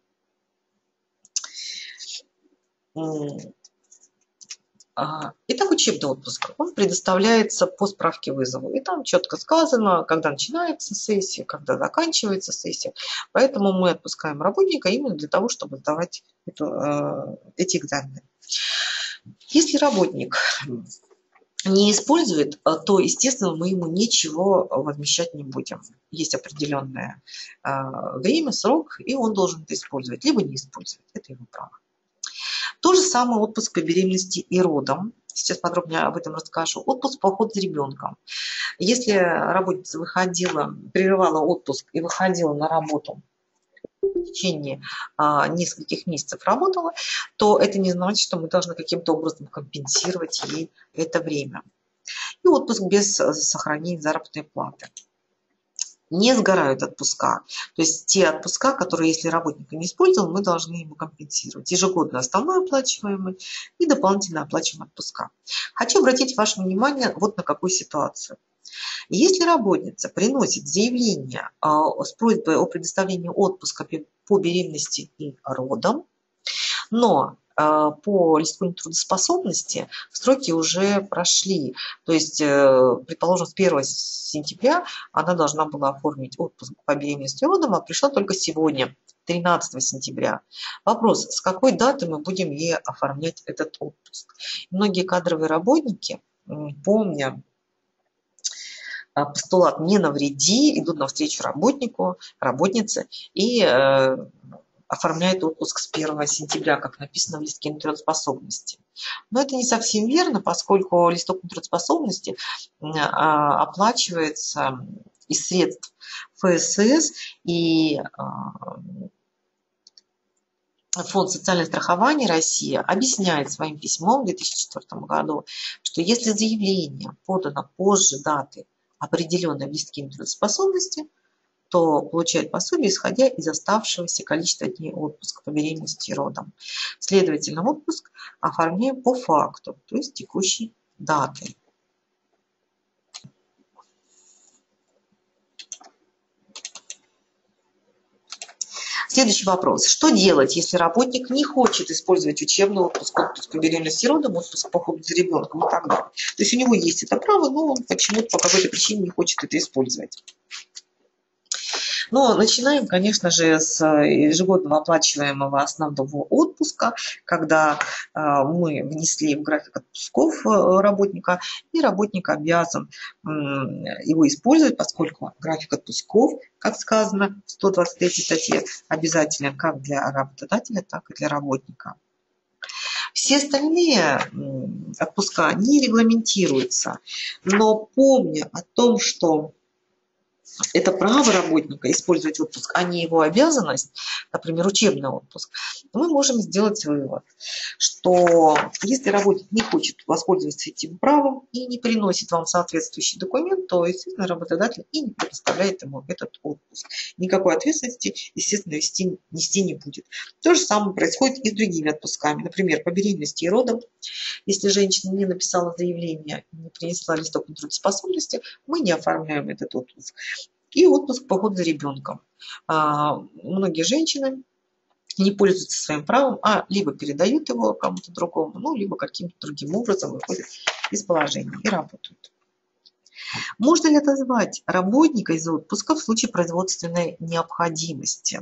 Speaker 1: Итак, учебный отпуск, он предоставляется по справке вызова. И там четко сказано, когда начинается сессия, когда заканчивается сессия. Поэтому мы отпускаем работника именно для того, чтобы сдавать эти экзамены. Если работник не использует, то, естественно, мы ему ничего возмещать не будем. Есть определенное время, срок, и он должен это использовать, либо не использовать. Это его право. То же самое отпуск по беременности и родам. Сейчас подробнее об этом расскажу. Отпуск по уходу за ребенком. Если работница прерывала отпуск и выходила на работу в течение нескольких месяцев работала, то это не значит, что мы должны каким-то образом компенсировать ей это время. И отпуск без сохранения заработной платы. Не сгорают отпуска. То есть те отпуска, которые, если работник не использовал, мы должны ему компенсировать. Ежегодно основной оплачиваемый и дополнительно оплачиваемые отпуска. Хочу обратить ваше внимание вот на какую ситуацию. Если работница приносит заявление с просьбой о предоставлении отпуска по беременности и родам, но по листку нетрудоспособности сроки уже прошли. То есть, предположим, с 1 сентября она должна была оформить отпуск по беременности и родам, а пришла только сегодня, 13 сентября. Вопрос: с какой даты мы будем ей оформлять этот отпуск? Многие кадровые работники, помня постулат «не навреди», идут навстречу работнику, работнице и оформляет отпуск с 1 сентября, как написано в листке нетрудоспособности. Но это не совсем верно, поскольку листок нетрудоспособности оплачивается из средств ФСС и Фонд социального страхования России объясняет своим письмом в 2004 году, что если заявление подано позже даты, определенной в листке нетрудоспособности, то получает пособие, исходя из оставшегося количества дней отпуска по беременности и родам. Следовательно, отпуск оформляем по факту, то есть текущей датой. Следующий вопрос. Что делать, если работник не хочет использовать учебный отпуск, отпуск по беременности и родам, отпуск по уходу за ребенком и так далее? То есть у него есть это право, но он почему-то по какой-то причине не хочет это использовать. Но начинаем, конечно же, с ежегодного оплачиваемого основного отпуска, когда мы внесли в график отпусков работника, и работник обязан его использовать, поскольку график отпусков, как сказано в 123 статье, обязателен как для работодателя, так и для работника. Все остальные отпуска не регламентируются, но помня о том, что это право работника использовать отпуск, а не его обязанность, например, учебный отпуск, мы можем сделать вывод, что если работник не хочет воспользоваться этим правом и не приносит вам соответствующий документ, то, естественно, работодатель и не предоставляет ему этот отпуск. Никакой ответственности, естественно, нести не будет. То же самое происходит и с другими отпусками. Например, по беременности и родам. Если женщина не написала заявление, не принесла листок нетрудоспособности, мы не оформляем этот отпуск. И отпуск по уходу за ребенком. Многие женщины не пользуются своим правом, а либо передают его кому-то другому, ну, либо каким-то другим образом выходят из положения и работают. Можно ли отозвать работника из отпуска в случае производственной необходимости?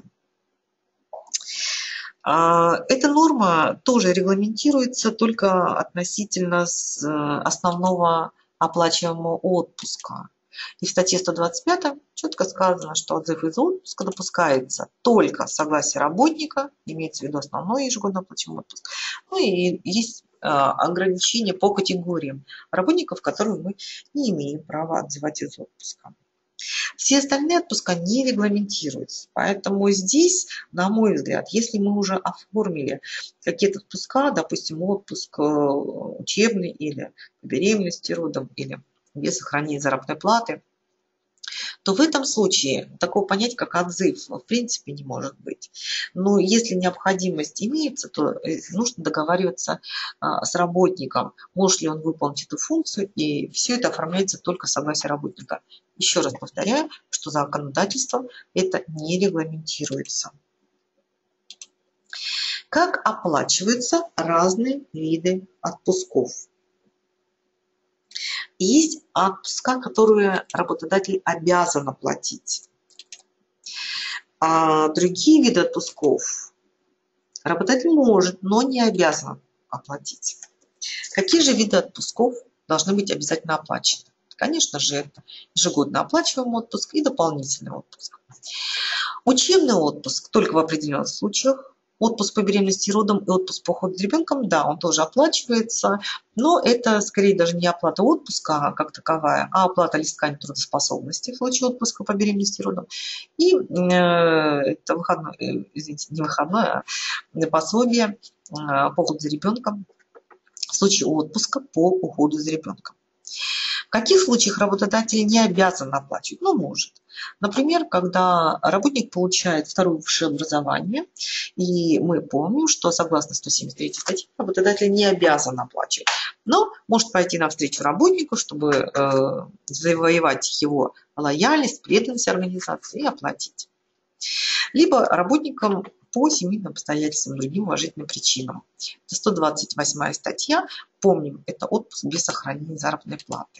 Speaker 1: Эта норма тоже регламентируется только относительно основного оплачиваемого отпуска. И в статье 125 четко сказано, что отзыв из отпуска допускается только с согласия работника, имеется в виду основной ежегодно оплачиваемый отпуск. Ну и есть ограничения по категориям работников, которые мы не имеем права отзывать из отпуска. Все остальные отпуска не регламентируются. Поэтому здесь, на мой взгляд, если мы уже оформили какие-то отпуска, допустим, отпуск учебный или по беременности, родом, или без сохранения заработной платы, то в этом случае такого понятия, как отзыв, в принципе не может быть. Но если необходимость имеется, то нужно договариваться с работником, может ли он выполнить эту функцию, и все это оформляется только с согласия работника. Еще раз повторяю, что законодательством это не регламентируется. Как оплачиваются разные виды отпусков? Есть отпуска, которые работодатель обязан оплатить. А другие виды отпусков работодатель может, но не обязан оплатить. Какие же виды отпусков должны быть обязательно оплачены? Конечно же, это ежегодно оплачиваемый отпуск и дополнительный отпуск. Учебный отпуск только в определенных случаях. Отпуск по беременности и родам и отпуск по уходу за ребенком, да, он тоже оплачивается, но это скорее даже не оплата отпуска как таковая, а оплата листка нетрудоспособности в случае отпуска по беременности и родам. И это выходное, извините, не выходное, а пособие по уходу за ребенком в случае отпуска по уходу за ребенком. В каких случаях работодатель не обязан оплачивать? Ну, может. Например, когда работник получает второе высшее образование, и мы помним, что согласно 173 статье работодатель не обязан оплачивать, но может пойти навстречу работнику, чтобы завоевать его лояльность, преданность организации и оплатить. Либо работникам по семейным обстоятельствам, другим уважительным причинам. Это 128 статья. Помним, это отпуск без сохранения заработной платы.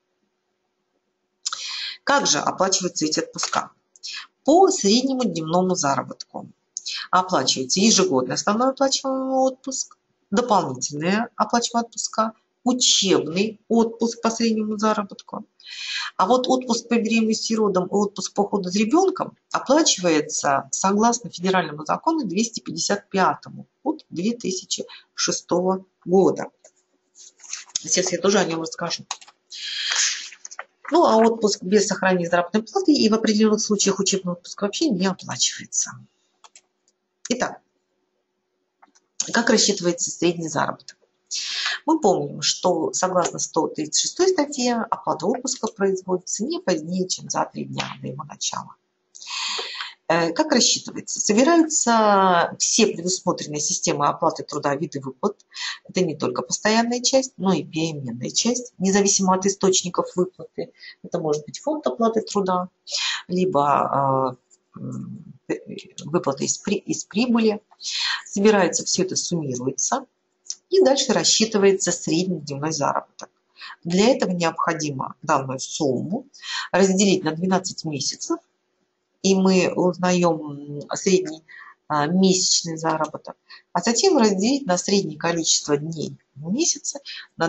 Speaker 1: Как же оплачиваются эти отпуска? По среднему дневному заработку. Оплачивается ежегодный основной оплачиваемый отпуск, дополнительные оплачиваемые отпуска, учебный отпуск по среднему заработку. А вот отпуск по беременности и родам и отпуск по уходу за ребенком оплачивается согласно федеральному закону 255 от 2006 года. Сейчас я тоже о нем расскажу. Ну, а отпуск без сохранения заработной платы и в определенных случаях учебный отпуск вообще не оплачивается. Итак, как рассчитывается средний заработок? Мы помним, что согласно 136 статье оплата отпуска производится не позднее, чем за 3 дня до его начала. Как рассчитывается? Собираются все предусмотренные системы оплаты труда, виды выплат. Это не только постоянная часть, но и переменная часть, независимо от источников выплаты. Это может быть фонд оплаты труда, либо выплаты из прибыли. Собирается все это, суммируется, и дальше рассчитывается средний дневной заработок. Для этого необходимо данную сумму разделить на 12 месяцев, и мы узнаем средний месячный заработок, а затем разделить на среднее количество дней в месяце на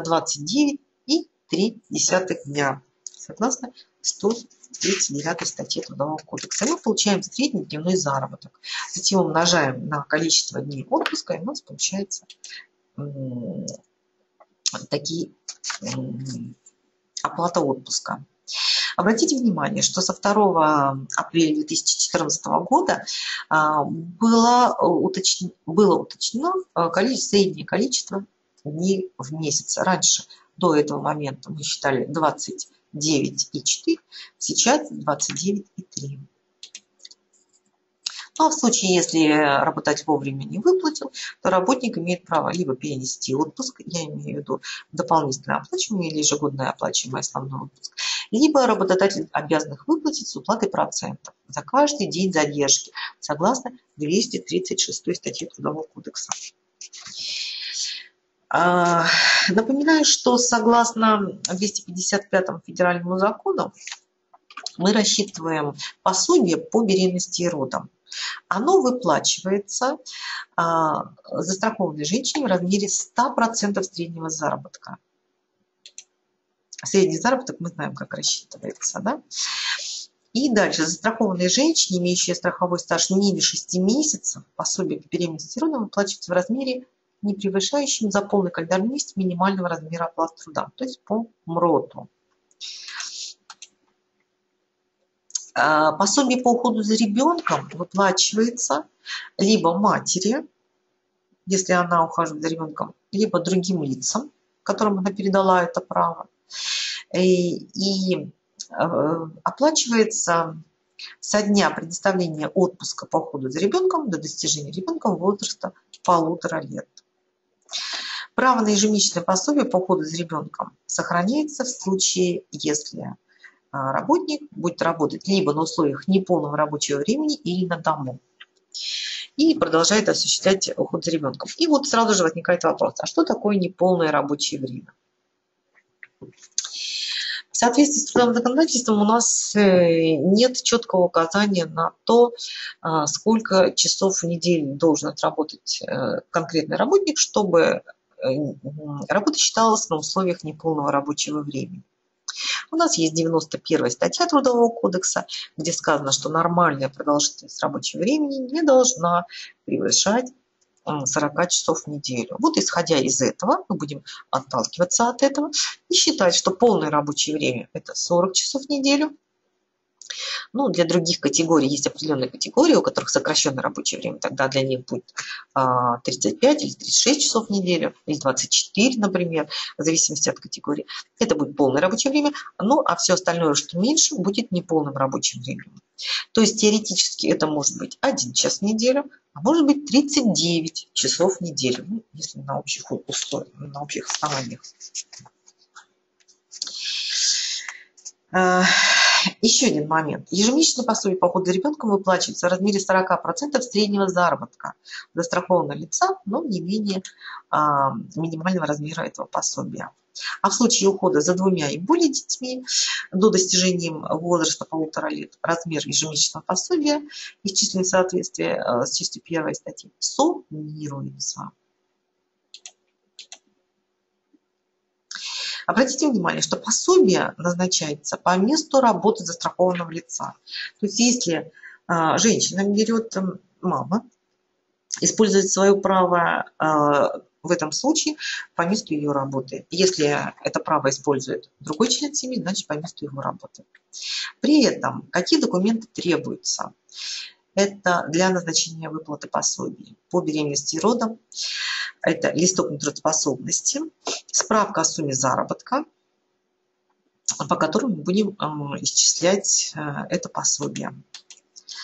Speaker 1: 29,3 дня, согласно 139 статье Трудового кодекса. Мы получаем средний дневной заработок. Затем умножаем на количество дней отпуска, и у нас получается такие оплата отпуска. Обратите внимание, что со 2 апреля 2014 года было уточнено среднее количество дней в месяц. Раньше, до этого момента, мы считали 29,4, сейчас 29,3. Ну, а в случае, если работодатель вовремя не выплатил, то работник имеет право либо перенести отпуск, я имею в виду дополнительно оплачиваемый или ежегодно оплачиваемый основной отпуск, либо работодатель обязан их выплатить с уплатой процентов за каждый день задержки, согласно 236 статьи Трудового кодекса. Напоминаю, что согласно 255 федеральному закону мы рассчитываем пособие по беременности и родам. Оно выплачивается застрахованной женщине в размере 100% среднего заработка. Средний заработок мы знаем, как рассчитывается. Да? И дальше застрахованной женщине, имеющей страховой стаж не менее 6 месяцев, пособие по беременности и родам выплачивается в размере, не превышающем за полный календарный месяц минимального размера оплаты труда, то есть по МРОТу. Пособие по уходу за ребенком выплачивается либо матери, если она ухаживает за ребенком, либо другим лицам, которым она передала это право. И оплачивается со дня предоставления отпуска по уходу за ребенком до достижения ребенком возраста 1,5 лет. Право на ежемесячное пособие по уходу за ребенком сохраняется в случае, если работник будет работать либо на условиях неполного рабочего времени или на дому и продолжает осуществлять уход за ребенком. И вот сразу же возникает вопрос, а что такое неполное рабочее время? В соответствии с трудовым законодательством у нас нет четкого указания на то, сколько часов в неделю должен отработать конкретный работник, чтобы работа считалась на условиях неполного рабочего времени. У нас есть 91 статья Трудового кодекса, где сказано, что нормальная продолжительность рабочего времени не должна превышать 40 часов в неделю. Вот исходя из этого, мы будем отталкиваться от этого и считать, что полное рабочее время – это 40 часов в неделю. Ну, для других категорий есть определенные категории, у которых сокращенное рабочее время, тогда для них будет 35 или 36 часов в неделю, или 24, например, в зависимости от категории. Это будет полное рабочее время, ну, а все остальное, что меньше, будет неполным рабочим временем. То есть теоретически это может быть 1 час в неделю, а может быть 39 часов в неделю, ну, если на общих условиях, на общих основаниях. Еще один момент. Ежемесячное пособие по уходу за ребенком выплачивается в размере 40% среднего заработка застрахованного лица, но не менее минимального размера этого пособия. А в случае ухода за 2 и более детьми до достижения возраста 1,5 лет размер ежемесячного пособия, исчисленный в соответствии с частью 1 статьи, суммируется. Обратите внимание, что пособие назначается по месту работы застрахованного лица. То есть если женщина берет, мама, использует свое право в этом случае по месту ее работы. Если это право использует другой член семьи, значит по месту его работы. При этом какие документы требуются? Это для назначения выплаты пособий по беременности и родам. Это листок нетрудоспособности, справка о сумме заработка, по которому мы будем исчислять это пособие.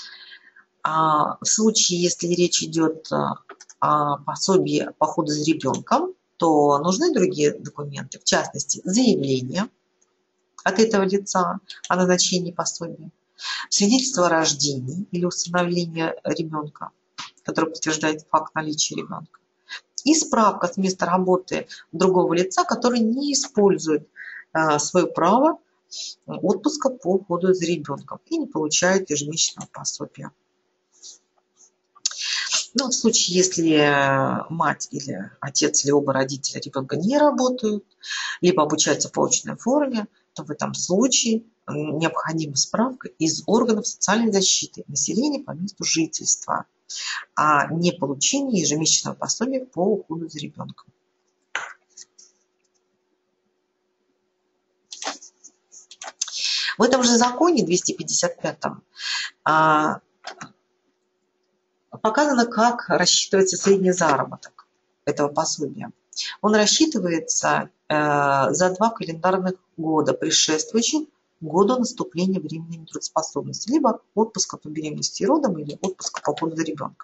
Speaker 1: В случае, если речь идет о пособии по уходу за ребенком, то нужны другие документы, в частности, заявление от этого лица о назначении пособия, свидетельство о рождении или установление ребенка, которое подтверждает факт наличия ребенка, и справка с места работы другого лица, который не использует свое право отпуска по уходу за ребенком и не получает ежемесячного пособия. Но в случае, если мать или отец, или оба родителя ребенка не работают, либо обучаются по очной форме, то в этом случае необходима справка из органов социальной защиты населения по месту жительства о неполучении ежемесячного пособия по уходу за ребенком. В этом же законе 255-м показано, как рассчитывается средний заработок этого пособия. Он рассчитывается за 2 календарных года, предшествующих году наступления временной нетрудоспособности, либо отпуска по беременности и родам, или отпуска по уходу за ребенком.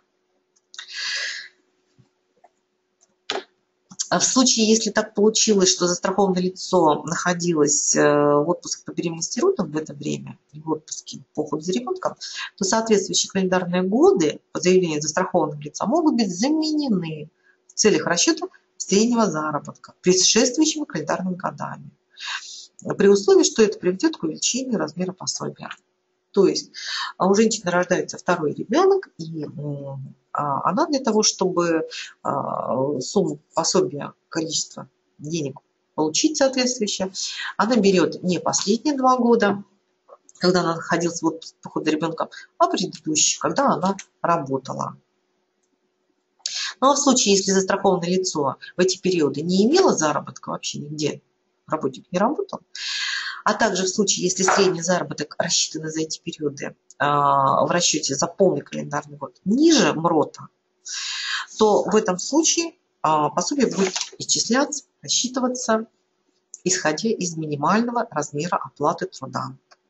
Speaker 1: В случае, если так получилось, что застрахованное лицо находилось в отпуске по беременности и родам в это время, и в отпуске по уходу за ребенком, то соответствующие календарные годы по заявлению застрахованного лица могут быть заменены в целях расчета среднего заработка предшествующими календарными годами, при условии, что это приведет к увеличению размера пособия. То есть у женщины рождается второй ребенок, и она для того, чтобы сумму пособия, количество денег получить соответствующее, она берет не последние 2 года, когда она находилась в отпуске по уходу за ребенком, а предыдущие, когда она работала. Ну а в случае, если застрахованное лицо в эти периоды не имело заработка вообще нигде, работник не работал, а также в случае, если средний заработок рассчитан за эти периоды в расчете за полный календарный год ниже МРОТа, то в этом случае пособие будет исчисляться, рассчитываться, исходя из минимального размера оплаты труда.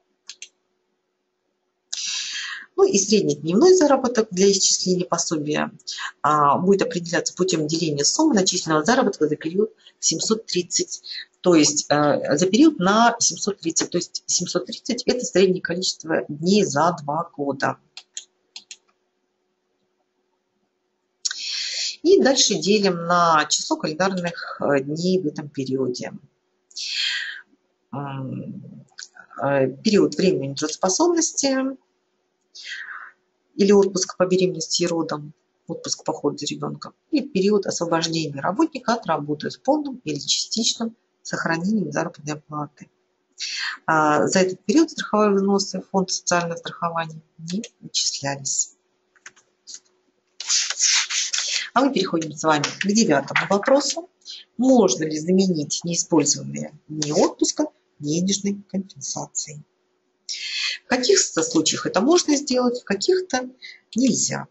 Speaker 1: Ну и средний дневной заработок для исчисления пособия будет определяться путем деления суммы начисленного заработка за период 730, то есть за период на 730, то есть 730 – это среднее количество дней за 2 года. И дальше делим на число календарных дней в этом периоде. Период временной нетрудоспособности или отпуск по беременности и родам, отпуск по уходу за ребенком, и период освобождения работника от работы с полным или частичным сохранением заработной платы. За этот период страховые взносы в фонд социального страхования не начислялись. А мы переходим с вами к 9-му вопросу. Можно ли заменить неиспользованные дни отпуска денежной компенсацией? В каких-то случаях это можно сделать, в каких-то нельзя.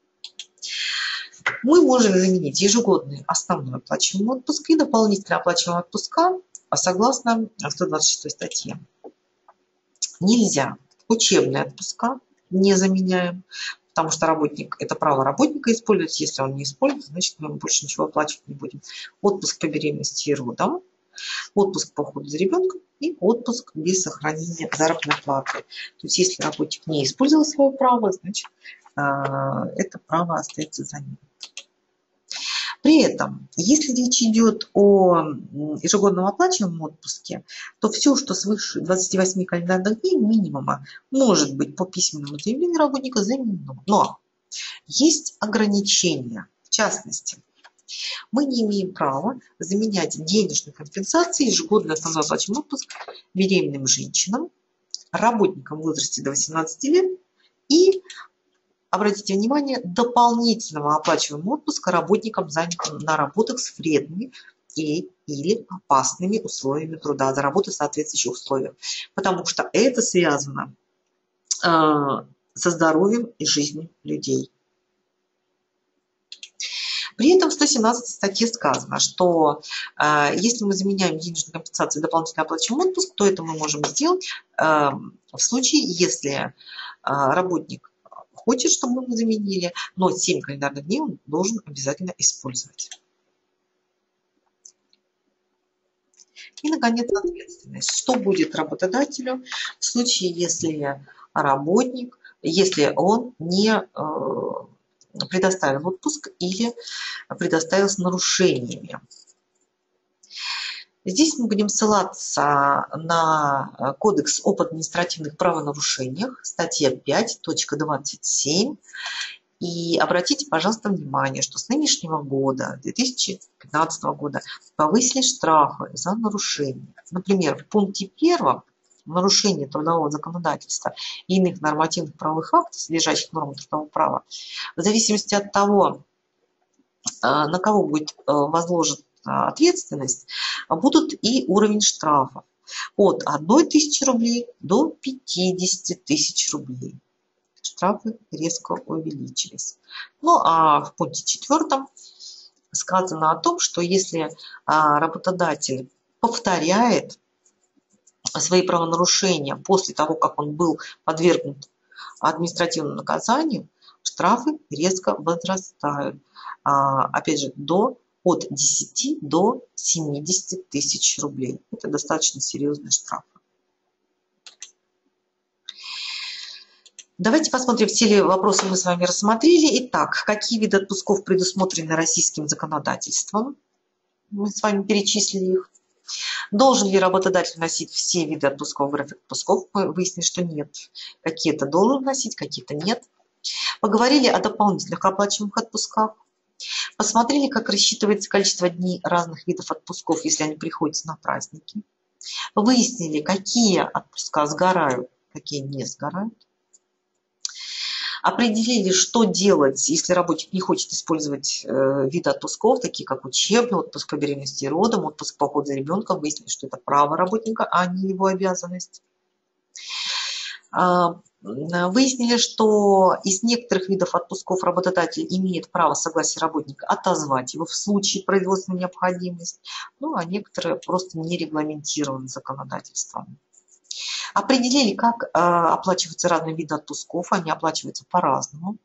Speaker 1: Мы можем заменить ежегодный основной оплачиваемый отпуск и дополнительно оплачиваемые отпуска согласно 126 статье. Нельзя учебные отпуска, не заменяем, потому что работник, это право работника использовать. Если он не использует, значит мы ему больше ничего оплачивать не будем. Отпуск по беременности и родам, отпуск по уходу за ребенком и отпуск без сохранения заработной платы. То есть если работник не использовал свое право, значит это право остается за ним. При этом, если речь идет о ежегодном оплачиваемом отпуске, то все, что свыше 28 календарных дней минимума, может быть по письменному заявлению работника заменено. Но есть ограничения. В частности, мы не имеем права заменять денежную компенсацию ежегодный основной оплачиваемый отпуск беременным женщинам, работникам в возрасте до 18 лет и, обратите внимание, дополнительного оплачиваемого отпуска работникам, занятым на работах с вредными или опасными условиями труда, за работу в соответствующих условиях, потому что это связано со здоровьем и жизнью людей. При этом в 117 статье сказано, что если мы заменяем денежную компенсацию дополнительно оплачиваемый отпуск, то это мы можем сделать в случае, если работник хочет, чтобы мы ему заменили, но 7 календарных дней он должен обязательно использовать. И, наконец, ответственность. Что будет работодателю в случае, если работник, если он не предоставил отпуск или предоставил с нарушениями? Здесь мы будем ссылаться на Кодекс об административных правонарушениях, статья 5.27. И обратите, пожалуйста, внимание, что с нынешнего года, 2015 года, повысили штрафы за нарушение. Например, в пункте 1 нарушение трудового законодательства и иных нормативных правовых актов, содержащих нормы трудового права, в зависимости от того, на кого будет возложена ответственность, будут и уровень штрафов от 1000 рублей до 50 тысяч рублей. Штрафы резко увеличились. Ну а в пункте 4 сказано о том, что если работодатель повторяет свои правонарушения после того, как он был подвергнут административному наказанию, штрафы резко возрастают. Опять же, от 10 до 70 тысяч рублей. Это достаточно серьезный штраф. Давайте посмотрим, все ли вопросы мы с вами рассмотрели. Итак, какие виды отпусков предусмотрены российским законодательством? Мы с вами перечислили их. Должен ли работодатель носить все виды отпусков в график отпусков? Мы выяснили, что нет. Какие-то должен носить, какие-то нет. Поговорили о дополнительных оплачиваемых отпусках. Посмотрели, как рассчитывается количество дней разных видов отпусков, если они приходятся на праздники. Выяснили, какие отпуска сгорают, какие не сгорают. Определили, что делать, если работник не хочет использовать виды отпусков, такие как учебный, отпуск по беременности и родам, отпуск по уходу за ребенком. Выяснили, что это право работника, а не его обязанность. Выяснили, что из некоторых видов отпусков работодатель имеет право согласия работника отозвать его в случае производственной необходимости, ну а некоторые просто не регламентированы законодательством. Определили, как оплачиваются разные виды отпусков, они оплачиваются по-разному.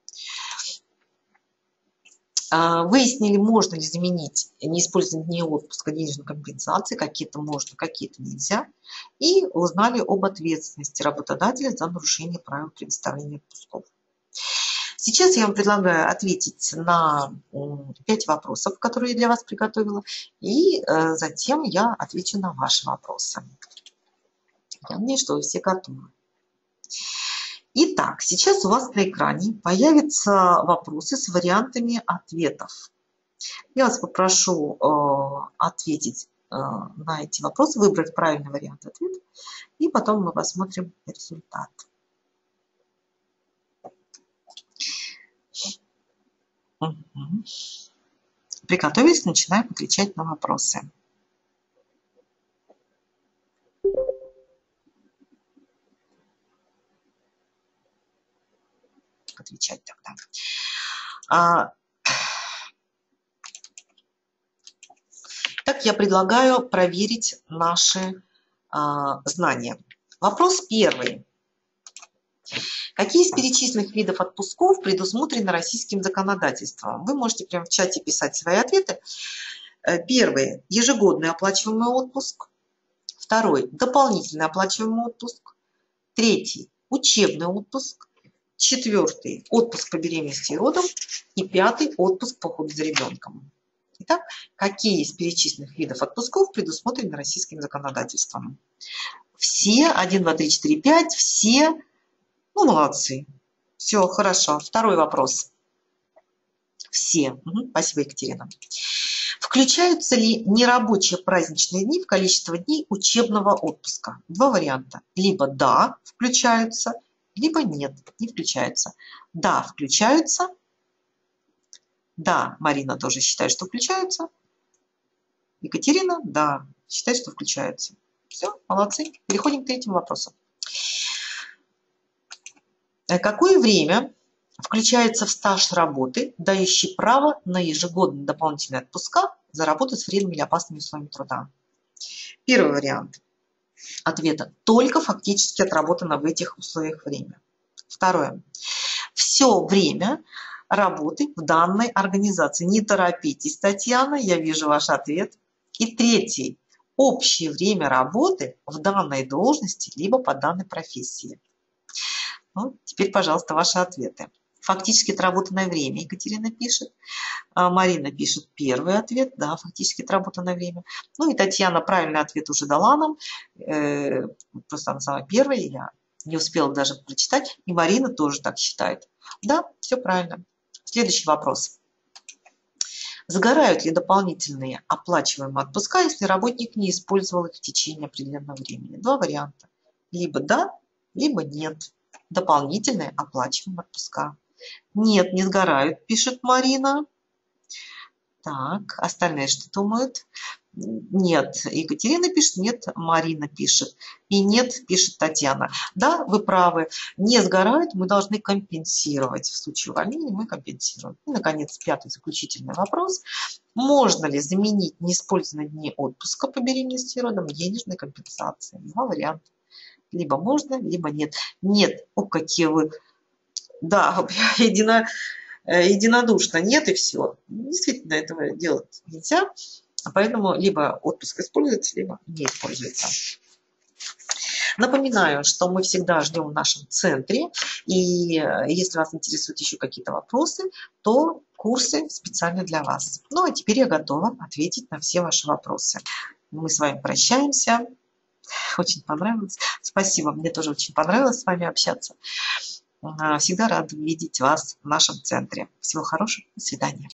Speaker 1: Выяснили, можно ли заменить неиспользованные дни отпуска денежной компенсации, какие-то можно, какие-то нельзя. И узнали об ответственности работодателя за нарушение правил предоставления отпусков. Сейчас я вам предлагаю ответить на 5 вопросов, которые я для вас приготовила, и затем я отвечу на ваши вопросы. Я надеюсь, что вы все готовы. Итак, сейчас у вас на экране появятся вопросы с вариантами ответов. Я вас попрошу ответить на эти вопросы, выбрать правильный вариант ответа, и потом мы посмотрим результат. Угу. Приготовились, начинаем отвечать на вопросы. Отвечать тогда. Так, я предлагаю проверить наши знания. Вопрос первый. Какие из перечисленных видов отпусков предусмотрены российским законодательством? Вы можете прямо в чате писать свои ответы. Первый – ежегодный оплачиваемый отпуск. Второй – дополнительный оплачиваемый отпуск. Третий – учебный отпуск. Четвертый – отпуск по беременности и родам. И пятый – отпуск по уходу за ребенком. Итак, какие из перечисленных видов отпусков предусмотрены российским законодательством? Все, 1, 2, 3, 4, 5, все, ну, молодцы. Все, хорошо. Второй вопрос. Все. Спасибо, Екатерина. Включаются ли нерабочие праздничные дни в количество дней учебного отпуска? Два варианта. Либо да, включаются, либо нет, не включаются. Да, включаются. Да, Марина тоже считает, что включаются. Екатерина, да, считает, что включаются. Все, молодцы. Переходим к третьему вопросу. Какое время включается в стаж работы, дающий право на ежегодные дополнительные отпуска за работу с вредными или опасными условиями труда? Первый вариант ответа. Только фактически отработано в этих условиях время. Второе. все время работы в данной организации. Не торопитесь, Татьяна, я вижу ваш ответ. И третий. Общее время работы в данной должности либо по данной профессии. Ну, теперь, пожалуйста, ваши ответы. Фактически отработанное время, Екатерина пишет. Марина пишет первый ответ, да, фактически отработанное время. Ну и Татьяна правильный ответ уже дала нам. Просто она самая первая, я не успела даже прочитать. И Марина тоже так считает. Да, все правильно. Следующий вопрос. Сгорают ли дополнительные оплачиваемые отпуска, если работник не использовал их в течение определенного времени? Два варианта. Либо да, либо нет. Дополнительные оплачиваемые отпуска. Нет, не сгорают, пишет Марина. Так, остальные что думают? Нет, Екатерина пишет, нет, Марина пишет. И нет, пишет Татьяна. Да, вы правы, не сгорают, мы должны компенсировать. В случае увольнения мы компенсируем. И, наконец, пятый заключительный вопрос. Можно ли заменить неиспользованные дни отпуска по беременности и родам денежной компенсацией? Два варианта. Либо можно, либо нет. Нет, какие вы... Да, единодушно нет, и все. Действительно, этого делать нельзя. Поэтому либо отпуск используется, либо не используется. Напоминаю, что мы всегда ждем в нашем центре. И если вас интересуют еще какие-то вопросы, то курсы специально для вас. Ну, а теперь я готова ответить на все ваши вопросы. Мы с вами прощаемся. Очень понравилось. Спасибо, мне тоже очень понравилось с вами общаться. Всегда рада видеть вас в нашем центре. Всего хорошего, до свидания.